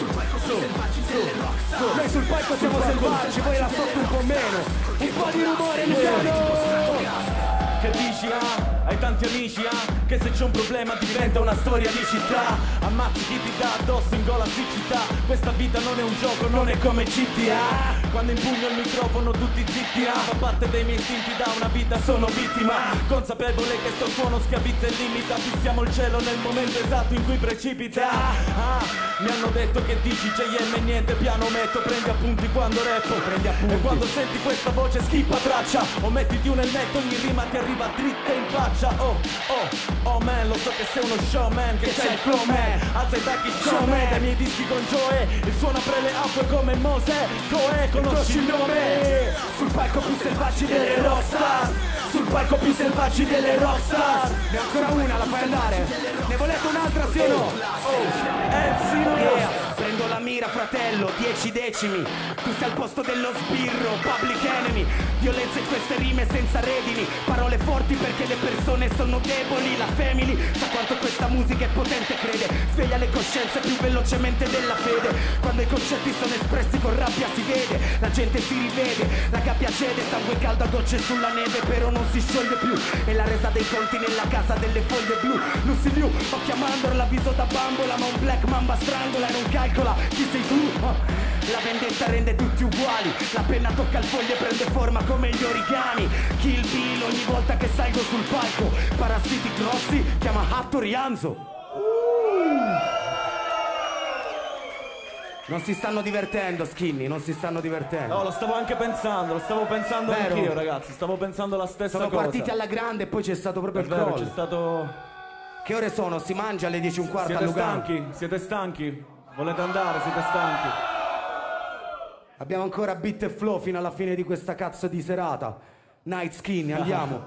Noi sul palco siamo selvaggi, voi là sotto un po' meno, un po' di rumore Lucano. Che dici, ah? Hai tanti amici, ah? Che se c'è un problema diventa una storia di città. Ammazzi chi ti dà addosso in gola siccità. Questa vita non è un gioco, non è come GTA. Quando impugno il microfono tutti zitti, ah. Fa parte dei miei istinti, da una vita sono vittima. Consapevole che sto suono schiavizza e limita. Fissiamo il cielo nel momento esatto in cui precipita. Mi hanno detto che dici JM e niente piano metto. Prendi appunti quando rappo, prendi appunti. E quando senti questa voce schippa traccia. O mettiti un elmetto, ogni rima ti arriva dritta in faccia. Oh man, lo so che sei uno showman, che c'è il flow man. Alza i tacchi showman, dai miei dischi con Joe. Il suono apre le acque come Mosè. Coe, conosci il nome. Sul palco più selvaggi delle rockstar, sul palco più selvaggi delle rockstar. Ne ho ancora una, la fai andare? Ne volete un'altra, sì o no? Prendo la mira, fratello, 10 decimi. Tu sei al posto dello sbirro, public enemy. Violenza in queste rime senza redini. Parole forti perché le persone sono deboli. La family sa quanto questa musica è potente, crede. Sveglia le coscienze più velocemente della fede. Quando i concetti sono espressi con rabbia si vede. La gente si rivede, la gabbia cede. Sangue caldo a gocce sulla neve però non si scioglie più. E la resa dei conti nella casa delle foglie blu. Lucy Liu, occhio a mandorla, l'avviso da bambola. Ma un black mamba strangola e non calcola chi sei tu. La vendetta rende tutti uguali. La penna tocca il foglio e prende forma come gli origami. Kill Bill ogni volta che salgo sul palco. Parassiti grossi, chiama Hattori Hanzo. Non si stanno divertendo, Skinny, non si stanno divertendo. No, lo stavo anche pensando, lo stavo pensando anch'io, ragazzi. Stavo pensando la stessa cosa. Sono partiti alla grande e poi c'è stato proprio il crollo. C'è stato... Che ore sono? Si mangia alle 10:15 a Lugano. Siete stanchi? Volete andare? Siete stanchi? Abbiamo ancora beat e flow fino alla fine di questa cazzo di serata. Night Skinny, andiamo.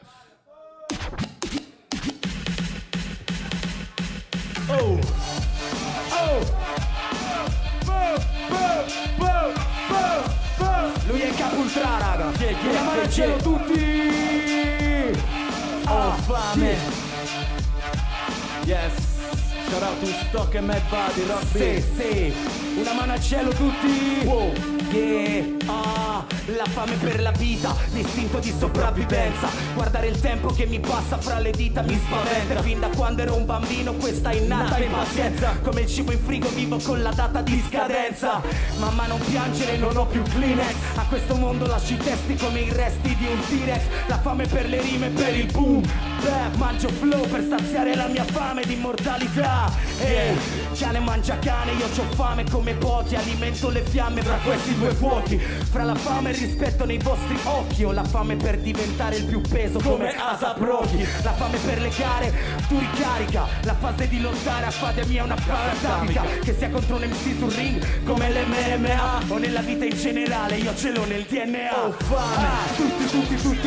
Lui è in capo ultra, raga. Una mano al cielo tutti. Fame. Yes. Shout out to Stock e Mad Body, Rock Beat. Sì, una mano al cielo tutti. Wow. Yeah, la fame per la vita, l'istinto di sopravvivenza. Guardare il tempo che mi passa fra le dita mi spaventa. Fin da quando ero un bambino questa innata impazienza. Come il cibo in frigo vivo con la data di scadenza. Mamma non piangere, non ho più Kleenex. A questo mondo lascio i testi come i resti di un T-Rex. La fame per le rime, per il boom bap. Mangio flow per saziare la mia fame di immortalità. Cane mangia cane, io c'ho fame come pochi. Alimento le fiamme fra questi due fuochi. Fra la fame e il rispetto nei vostri occhi. Ho la fame per diventare il più peso come Asap Rocky. La fame per le gare, tu ricarica. La fase di lottare a fade mia è una pratica. Che sia contro un MC sul ring come l'MMA o nella vita in generale, io ce l'ho nel DNA. Tutti su,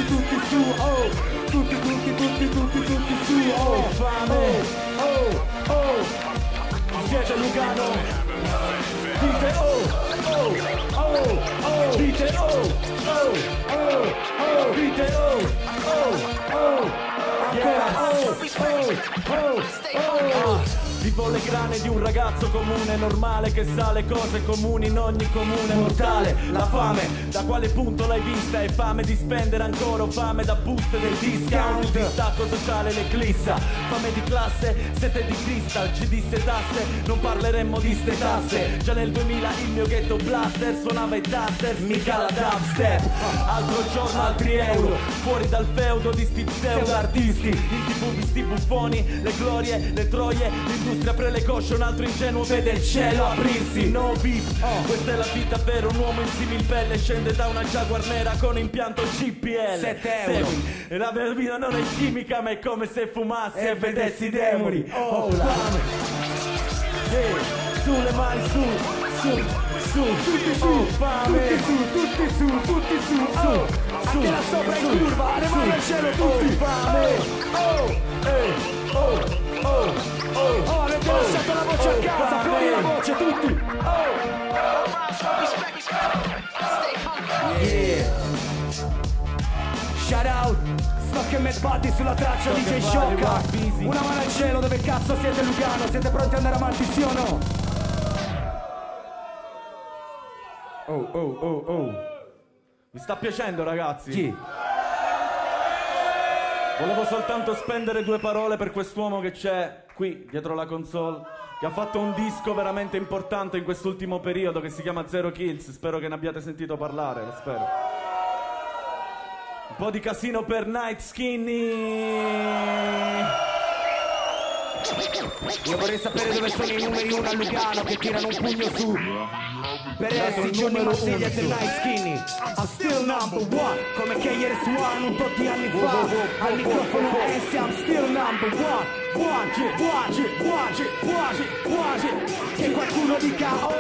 tutti su, fame. Siete Lugano. Dite dite dite ancora vivo le grane di un ragazzo comune normale che sa le cose comuni in ogni comune mortale. La fame, da quale punto l'hai vista? È fame di spendere ancora o fame da boost del discount? Il distacco sociale l'eclissa, fame di classe, sete di cristal, ci disse tasse, non parleremmo di ste tasse. Già nel 2000 il mio ghetto blaster suonava i taster, mica la dubstep. Altro giorno, altri euro, fuori dal feudo di sti pseudo artisti. In tv di sti buffoni, le glorie, le troie, l'industria apre le cosce, un altro ingenuo vede il cielo aprirsi. No beat, questa è la vita vera, un uomo in similpelle scende da una Jaguar nera con impianto GPL. 7 euro. E la mia vita non è chimica ma è come se fumassi e vedessi demoni. Fame. Sulle mani su, tutti su, fame. Tutti su, anche là sopra in curva, le mani al cielo tutti. Fame. Bad Buddy sulla traccia DJ Sciocca. Una mano al cielo, dove cazzo siete Lugano? Siete pronti ad andare avanti, sì o no? Oh, oh, oh, oh. Mi sta piacendo, ragazzi? Chi? Volevo soltanto spendere 2 parole per quest'uomo che c'è qui dietro la console, che ha fatto un disco veramente importante in quest'ultimo periodo che si chiama Zero Kills. Spero che ne abbiate sentito parlare, lo spero. Un po' di casino per Night Skinny. Io vorrei sapere dove sono i numeri 1 a Lugano che tirano un pugno su. Per essi Johnny Marsiglia e The Night Skinny. I'm still number one, come KRS One un tot di anni fa. Al microfono essi, I'm still number one. One. Che qualcuno dica oh.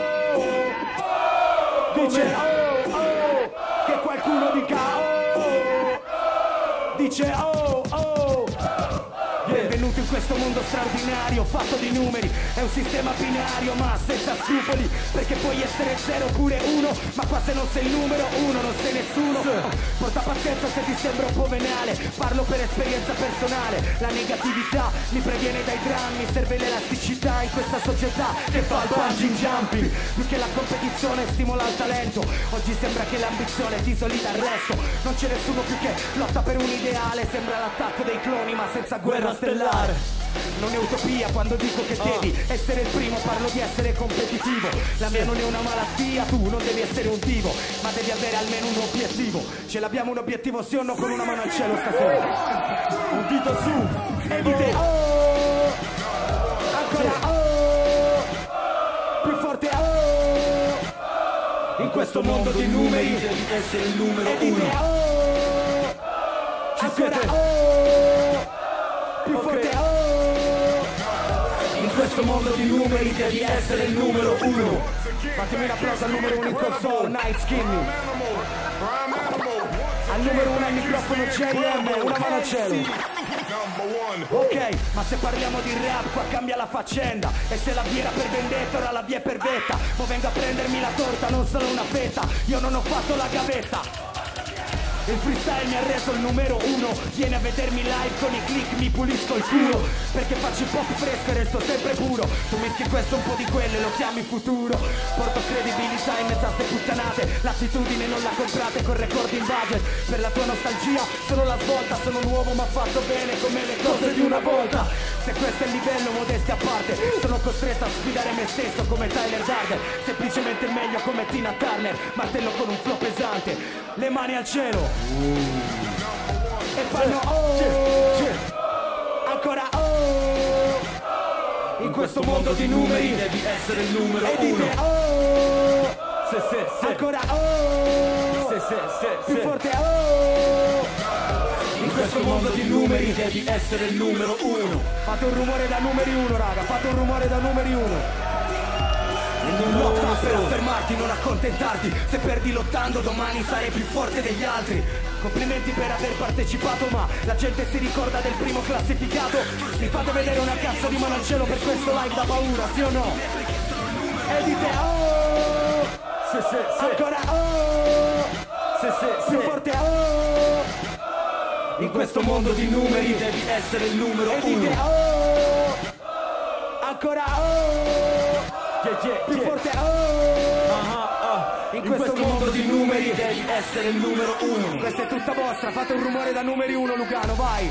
Dice oh, oh. Che qualcuno dica oh. Dice oh, oh. Benvenuto in questo mondo straordinario, fatto di numeri, è un sistema binario ma senza scrupoli, perché puoi essere 0 oppure 1, ma qua se non sei il numero 1 non sei nessuno. Porta pazienza se ti sembra un po' venale, parlo per esperienza personale, la negatività mi previene dai drammi, serve l'elasticità in questa società che fa il bungee jumping, più che la competizione stimola il talento, oggi sembra che l'ambizione ti isoli dal resto, non c'è nessuno più che lotta per un ideale, sembra l'attacco dei cloni ma senza guerra stellare. Non è utopia quando dico che devi essere il primo, parlo di essere competitivo. La mia non è una malattia, tu non devi essere un divo, ma devi avere almeno un obiettivo. Ce l'abbiamo un obiettivo sì o no con una mano al cielo stasera? Un dito su e dite oh. Ancora oh. Più forte oh. In questo mondo di numeri devi essere il numero 1 e dite oh. Ancora oh. Più forte oh. In questo mondo di numeri devi essere il numero 1. Fatemi un applauso al numero 1 in console, Night Skinny. Al numero 1 al microfono JM, una mano al cielo. Ok, ma se parliamo di rap qua cambia la faccenda. E se la via era per vendetta ora la via è per vetta. Mo vengo a prendermi la torta, non solo una fetta. Io non ho fatto la gavetta. Il freestyle mi ha reso il numero 1. Vieni a vedermi live con i click, mi pulisco il culo. Perché faccio il pop fresco e resto sempre puro. Tu mischi questo un po' di quello e lo chiami futuro. Porto credibilità in mezzo a ste puttanate. L'attitudine non la comprate con record in budget. Per la tua nostalgia sono la svolta. Sono nuovo ma fatto bene come le cose di una volta. Se questo è il livello, modestia a parte, sono costretto a sfidare me stesso come Tyler Darden. Semplicemente meglio come Tina Turner. Martello con un flow pesante, le mani al cielo e fanno oh. Ancora oh. In questo mondo di numeri devi essere il numero 1 e dite oh. Ancora oh. Più forte oh. In questo mondo di numeri devi essere il numero 1. Fate un rumore da numeri 1 raga, fate un rumore da numeri 1. Lotta per affermarti, non accontentarti. Se perdi lottando domani sarai più forte degli altri. Complimenti per aver partecipato, ma la gente si ricorda del primo classificato. Mi fate vedere una cazzo di mano al cielo per questo live da paura, sì o no? E dite oh. Ancora oh. Più forte oh. In questo mondo di numeri devi essere il numero 1 e dite oh. Ancora oh. Più forte oh. In questo mondo di numeri devi essere il numero 1. Questa è tutta vostra, fate un rumore da numeri 1 Lugano, vai.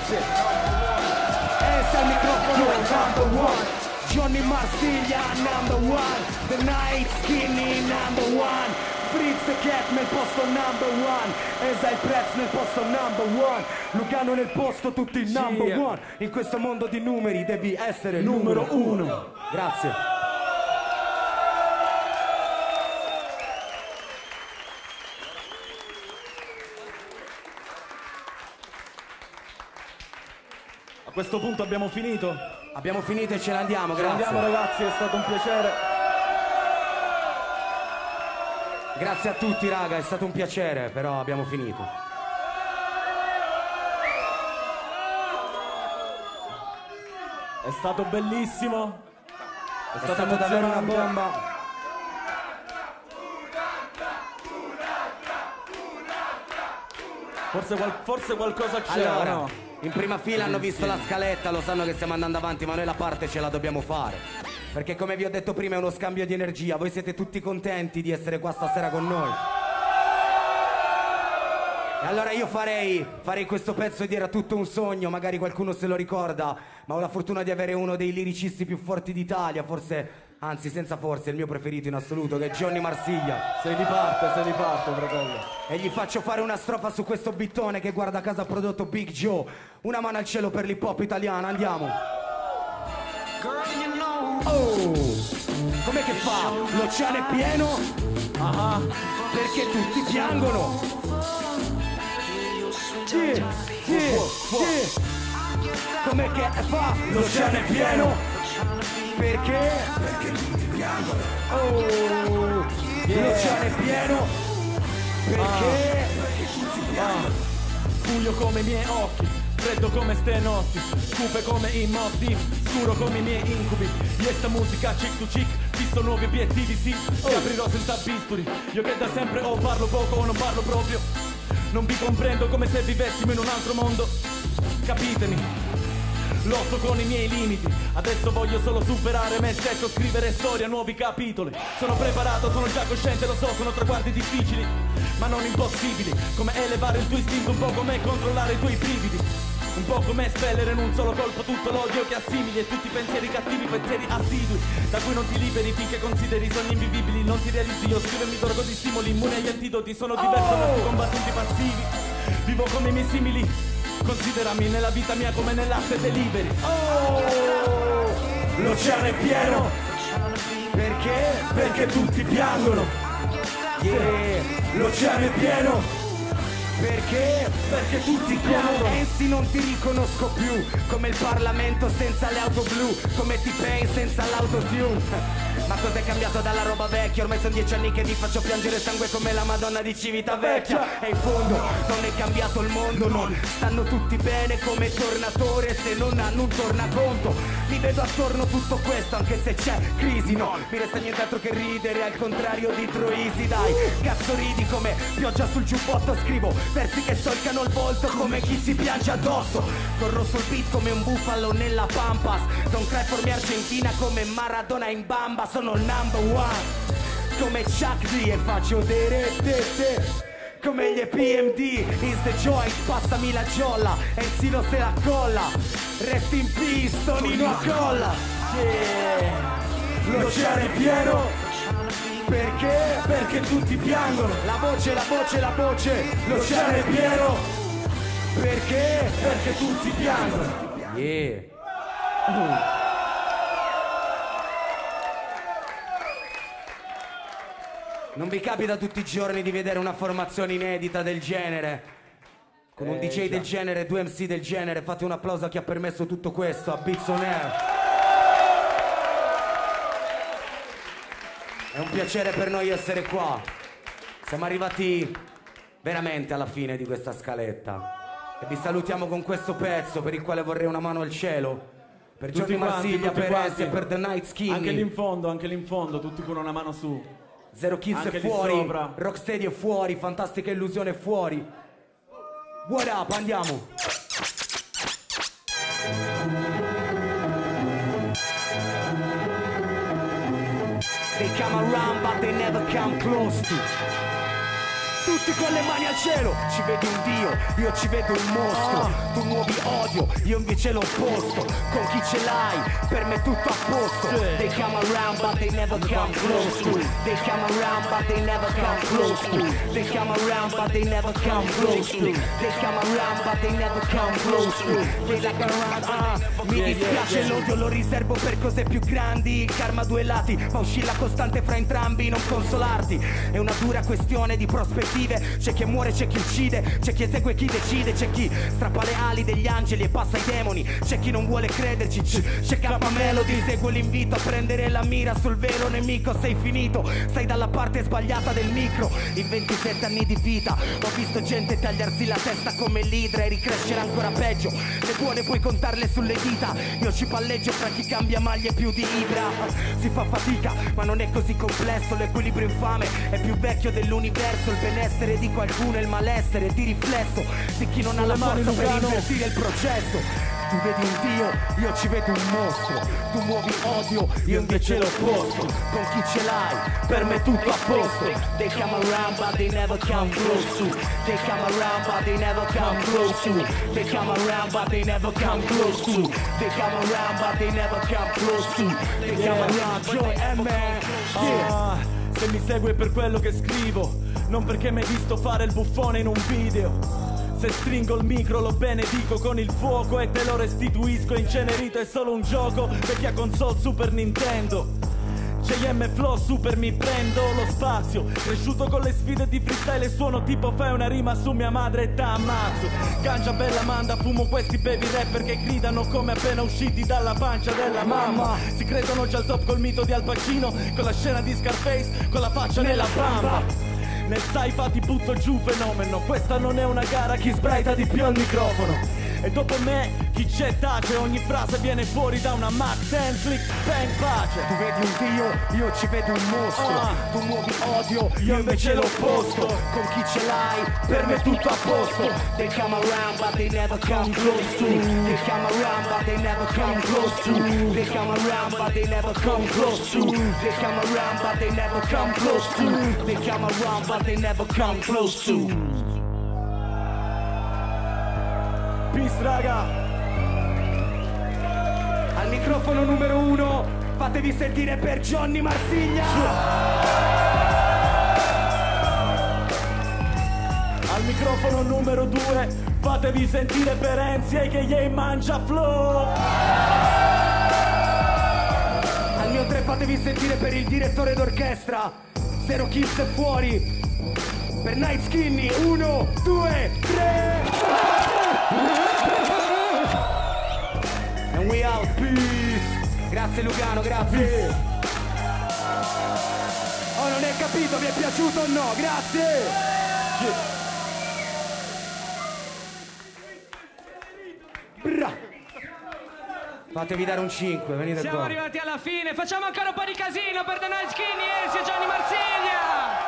Essa al microfono number 1. Johnny Marsiglia number 1. The Night Skinny number 1. Fritz e Cat nel posto number 1. Esa il Prez nel posto number 1. Lugano nel posto tutti number 1. In questo mondo di numeri devi essere numero 1. Grazie. A questo punto abbiamo finito? Abbiamo finito e ce ne andiamo, grazie. Ce ne andiamo ragazzi, è stato un piacere. Grazie a tutti raga, è stato un piacere, però abbiamo finito. È stato bellissimo. È stato davvero una bomba. Forse qualcosa c'è. Allora, no? in prima fila hanno visto la scaletta, lo sanno che stiamo andando avanti, ma noi la parte ce la dobbiamo fare. Perché come vi ho detto prima è uno scambio di energia. Voi siete tutti contenti di essere qua stasera con noi. E allora io farei questo pezzo ed era tutto un sogno, magari qualcuno se lo ricorda, ma ho la fortuna di avere uno dei liricisti più forti d'Italia, forse, anzi senza forse, il mio preferito in assoluto, che è Johnny Marsiglia. Sei di parte, fratello. E gli faccio fare una strofa su questo bittone che guarda caso ha prodotto Big Joe. Una mano al cielo per l'hip hop italiana, andiamo. Oh, com'è che fa? L'oceano è pieno? Ah, perché tutti piangono? Sì. Com'è che fa? L'oceano è pieno? Perché? Perché tutti piangono. Oh, l'oceano è pieno? Perché? Perché tutti piangono. Buio come i miei occhi, freddo come ste notti, cupe come i motti, scuro come i miei incubi. Io sta musica chick to chick, fisso nuovi obiettivi, sì, li aprirò senza bisturi. Io che da sempre o parlo poco o non parlo proprio. Non vi comprendo come se vivessimo in un altro mondo. Capitemi, lotto con i miei limiti. Adesso voglio solo superare me stesso, scrivere storia, nuovi capitoli. Sono preparato, sono già cosciente, lo so, sono traguardi difficili, ma non impossibili. Come elevare il tuo istinto, un po' come controllare i tuoi brividi. Un po' come espellere in un solo colpo tutto l'odio che assimili e tutti i pensieri cattivi, pensieri assidui, da cui non ti liberi finché consideri i sogni invivibili. Non ti realizzi, io scrivo e mi drogo di stimoli, immune agli antidoti, sono diverso da questi combattenti passivi. Vivo come i miei simili, considerami nella vita mia come nell'arte deliberi. Oh, l'oceano è pieno. Perché? Perché tutti piangono. Yeah, l'oceano è pieno. Perché? Perché tutti piangono. Essi non ti riconosco più, come il Parlamento senza le auto blu, come T-Pain senza l'autotune. Ma cos'è cambiato dalla roba vecchia? Ormai sono 10 anni che vi faccio piangere sangue come la Madonna di Civitavecchia. E in fondo non è cambiato il mondo, non stanno tutti bene come Tornatore se non hanno un tornaconto. Mi vedo attorno tutto questo anche se c'è crisi, no, mi resta nient'altro che ridere al contrario di Troisi. Dai, cazzo ridi come pioggia sul giubbotto, scrivo versi che solcano il volto come chi si piange addosso. Corro sul beat come un bufalo nella Pampas, Don't cry for me Argentina come Maradona in Bamba. Sono il number one come Chuck D e faccio te come gli EPMD. Is the joint, passami la giolla e il silo se la colla. Rest in peace, Tonino Accolla. Yeah. L'oceano è pieno. Perché? Perché tutti piangono. La voce, l'oceano è pieno. Perché? Perché tutti piangono. Yeah. Non vi capita tutti i giorni di vedere una formazione inedita del genere? Con un DJ del genere, 2 MC del genere. Fate un applauso a chi ha permesso tutto questo, a Beats on Air. È un piacere per noi essere qua. Siamo arrivati veramente alla fine di questa scaletta e vi salutiamo con questo pezzo per il quale vorrei una mano al cielo. Per Johnny Marsiglia, per Essi e per The Night Skinny. Anche l'infondo, tutti con una mano su. Zero Kids è fuori, Rocksteady è fuori, Fantastica Illusione è fuori. What up, andiamo. They come around but they never come close to. Tutti con le mani al cielo, ci vedi un dio, io ci vedo un mostro. Tu muovi odio, io invece l'opposto. Con chi ce l'hai, per me tutto a posto. They come around but they never come close to. They come around but they never come close to. They come around but they never come close to. They come around but they never come close to. They like around, mi dispiace l'odio lo riservo per cose più grandi. Il karma 2 lati, ma oscilla costante fra entrambi, non consolarti. È una dura questione di prospettiva. C'è chi muore, c'è chi uccide, c'è chi esegue e chi decide, c'è chi strappa le ali degli angeli e passa ai demoni, c'è chi non vuole crederci, c'è K Melody. Seguo l'invito a prendere la mira sul vero nemico. Sei finito, stai dalla parte sbagliata del micro. In 27 anni di vita ho visto gente tagliarsi la testa come l'idra e ricrescere ancora peggio. Le buone puoi contarle sulle dita, io ci palleggio fra chi cambia maglie più di Ibra. Si fa fatica ma non è così complesso, l'equilibrio infame è più vecchio dell'universo. Il benessere di qualcuno e il malessere di riflesso di chi non ha la forza per invertire il processo. Tu vedi un dio, io ci vedo un mostro. Tu muovi odio, io invece l'opposto. Con chi ce l'hai, per me tutto a posto. They come around but they never come close to. They come around but they never come close to. They come around but they never come close to. They come around but they never come close to. They come around, Joy and man. Se mi segui per quello che scrivo, non perché mi hai visto fare il buffone in un video. Se stringo il micro lo benedico con il fuoco e te lo restituisco incenerito. È solo un gioco per chi ha console Super Nintendo. JM Flow Super mi prendo lo spazio. Cresciuto con le sfide di freestyle e suono tipo fai una rima su mia madre e t'ammazzo. Ganja bella manda, fumo questi baby rapper che gridano come appena usciti dalla pancia della mamma. Si credono già al top col mito di Al Pacino, con la scena di Scarface, con la faccia nella bamba. Nel sci-fi ti butto giù fenomeno. Questa non è una gara, chi sbraita di più al microfono. E dopo me chi c'è tace, ogni frase viene fuori da una Mac 10 flick bang pace. Tu vedi un dio, io ci vedo un mostro. Tu muovi odio, io invece l'opposto. Con chi ce l'hai, per me tutto a posto. They come around but they never come close to. They come around but they never come close to. They come around but they never come close to. They come around but they never come close to. They come around but they never come close to. Peace raga. Al microfono numero 1 fatevi sentire per Johnny Marsiglia. Al microfono numero 2 fatevi sentire per Enzi a.k.a. Mangia Flow. Al mio 3 fatevi sentire per il direttore d'orchestra Zero Kills è fuori. Per Night Skinny 1, 2, 3. And we out, peace. Grazie Lugano, grazie. Oh, non hai capito, vi è piaciuto o no? Grazie. Bra. Fatevi dare un 5, venite Siamo qua. arrivati alla fine, facciamo ancora un po' di casino per The Night Skinny, Enzi e Johnny Marsiglia.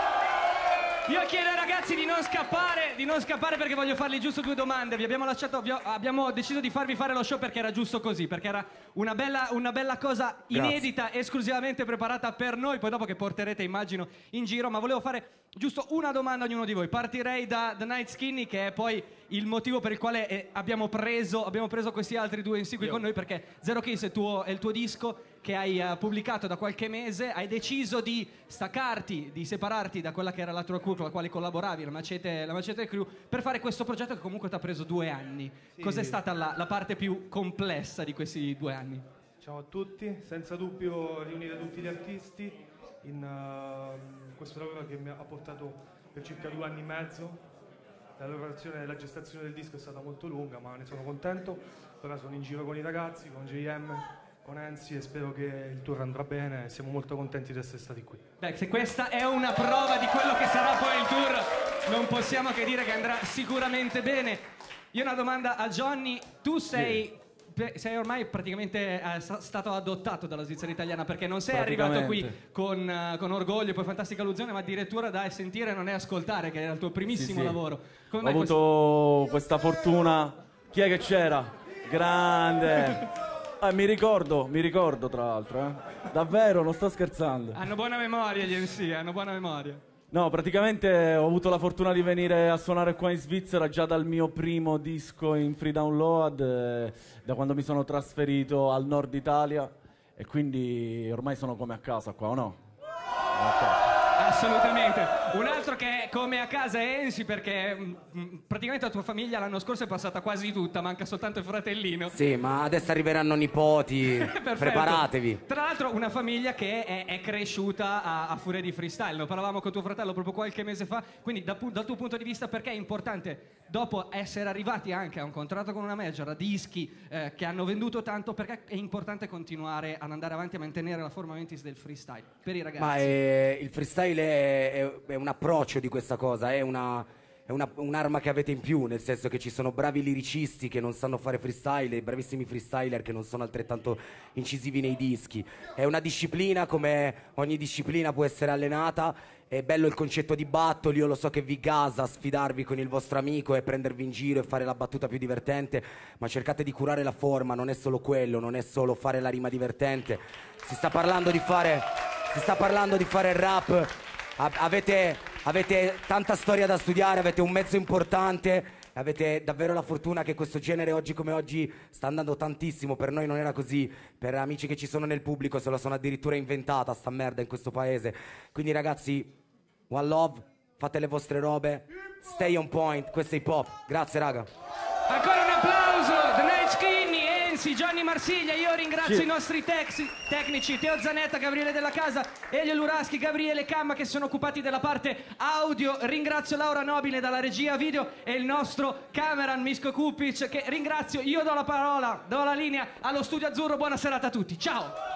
Io chiedo ai ragazzi di non scappare perché voglio fargli giusto 2 domande. Abbiamo deciso di farvi fare lo show perché era giusto così, perché era una bella cosa inedita, esclusivamente preparata per noi, poi dopo che porterete immagino in giro, ma volevo fare giusto una domanda a ognuno di voi. Partirei da The Night Skinny, che è poi il motivo per il quale abbiamo preso questi altri 2 insigui con noi, perché Zero Kills è il tuo disco che hai pubblicato da qualche mese. Hai deciso di staccarti, di separarti da quella che era la tua crew con la quale collaboravi, la Macete Crew, per fare questo progetto che comunque ti ha preso 2 anni. Sì. Cos'è stata la parte più complessa di questi 2 anni? Ciao a tutti, senza dubbio riunire tutti gli artisti in questo lavoro che mi ha portato per circa 2 anni e mezzo. La lavorazione e la gestazione del disco è stata molto lunga, ma ne sono contento. Ora sono in giro con i ragazzi, con JM, con Enzi, e spero che il tour andrà bene. Siamo molto contenti di essere stati qui. Beh, se questa è una prova di quello che sarà poi il tour, non possiamo che dire che andrà sicuramente bene. Io ho una domanda a Johnny. Tu sei ormai praticamente stato adottato dalla Svizzera italiana, perché non sei arrivato qui con orgoglio e poi fantastica illusione, ma addirittura da sentire non è ascoltare, che era il tuo primissimo lavoro. Come ho avuto questa fortuna. Chi è che c'era? Grande. Mi ricordo tra l'altro, davvero, non sto scherzando. Hanno buona memoria gli MC, hanno buona memoria. No, praticamente ho avuto la fortuna di venire a suonare qua in Svizzera già dal mio primo disco in free download, da quando mi sono trasferito al nord Italia, e quindi ormai sono come a casa qua, o no? Okay. Assolutamente. Un altro che è come a casa è Enzi, perché praticamente la tua famiglia l'anno scorso è passata quasi tutta, manca soltanto il fratellino. Sì, ma adesso arriveranno nipoti, preparatevi. Tra l'altro una famiglia che è cresciuta a furia di freestyle. Ne parlavamo con tuo fratello proprio qualche mese fa, quindi dal tuo punto di vista perché è importante, dopo essere arrivati anche a un contratto con una major, a dischi che hanno venduto tanto, perché è importante continuare ad andare avanti a mantenere la forma mentis del freestyle per i ragazzi? Ma il freestyle è un approccio di questa cosa, è una un'arma che avete in più, nel senso che ci sono bravi liricisti che non sanno fare freestyle e bravissimi freestyler che non sono altrettanto incisivi nei dischi. È una disciplina, come ogni disciplina può essere allenata. È bello il concetto di battle, io lo so che vi gasa sfidarvi con il vostro amico e prendervi in giro e fare la battuta più divertente, ma cercate di curare la forma, non è solo quello, non è solo fare la rima divertente. Si sta parlando di fare il rap, avete tanta storia da studiare, avete un mezzo importante, avete davvero la fortuna che questo genere oggi come oggi sta andando tantissimo. Per noi non era così, per amici che ci sono nel pubblico se lo sono addirittura inventata sta merda in questo paese. Quindi ragazzi, one love, fate le vostre robe, stay on point, questo è hip hop. Grazie raga. Ancora un applauso, The Night Skinny, Enzi, Johnny Marsiglia. Io ringrazio i nostri tecnici, Teo Zanetta, Gabriele Della Casa, Elio Luraschi, Gabriele Camma che sono occupati della parte audio. Ringrazio Laura Nobile dalla regia video e il nostro cameraman Misko Kupic che ringrazio. Io do la parola, do la linea allo Studio Azzurro. Buona serata a tutti, ciao!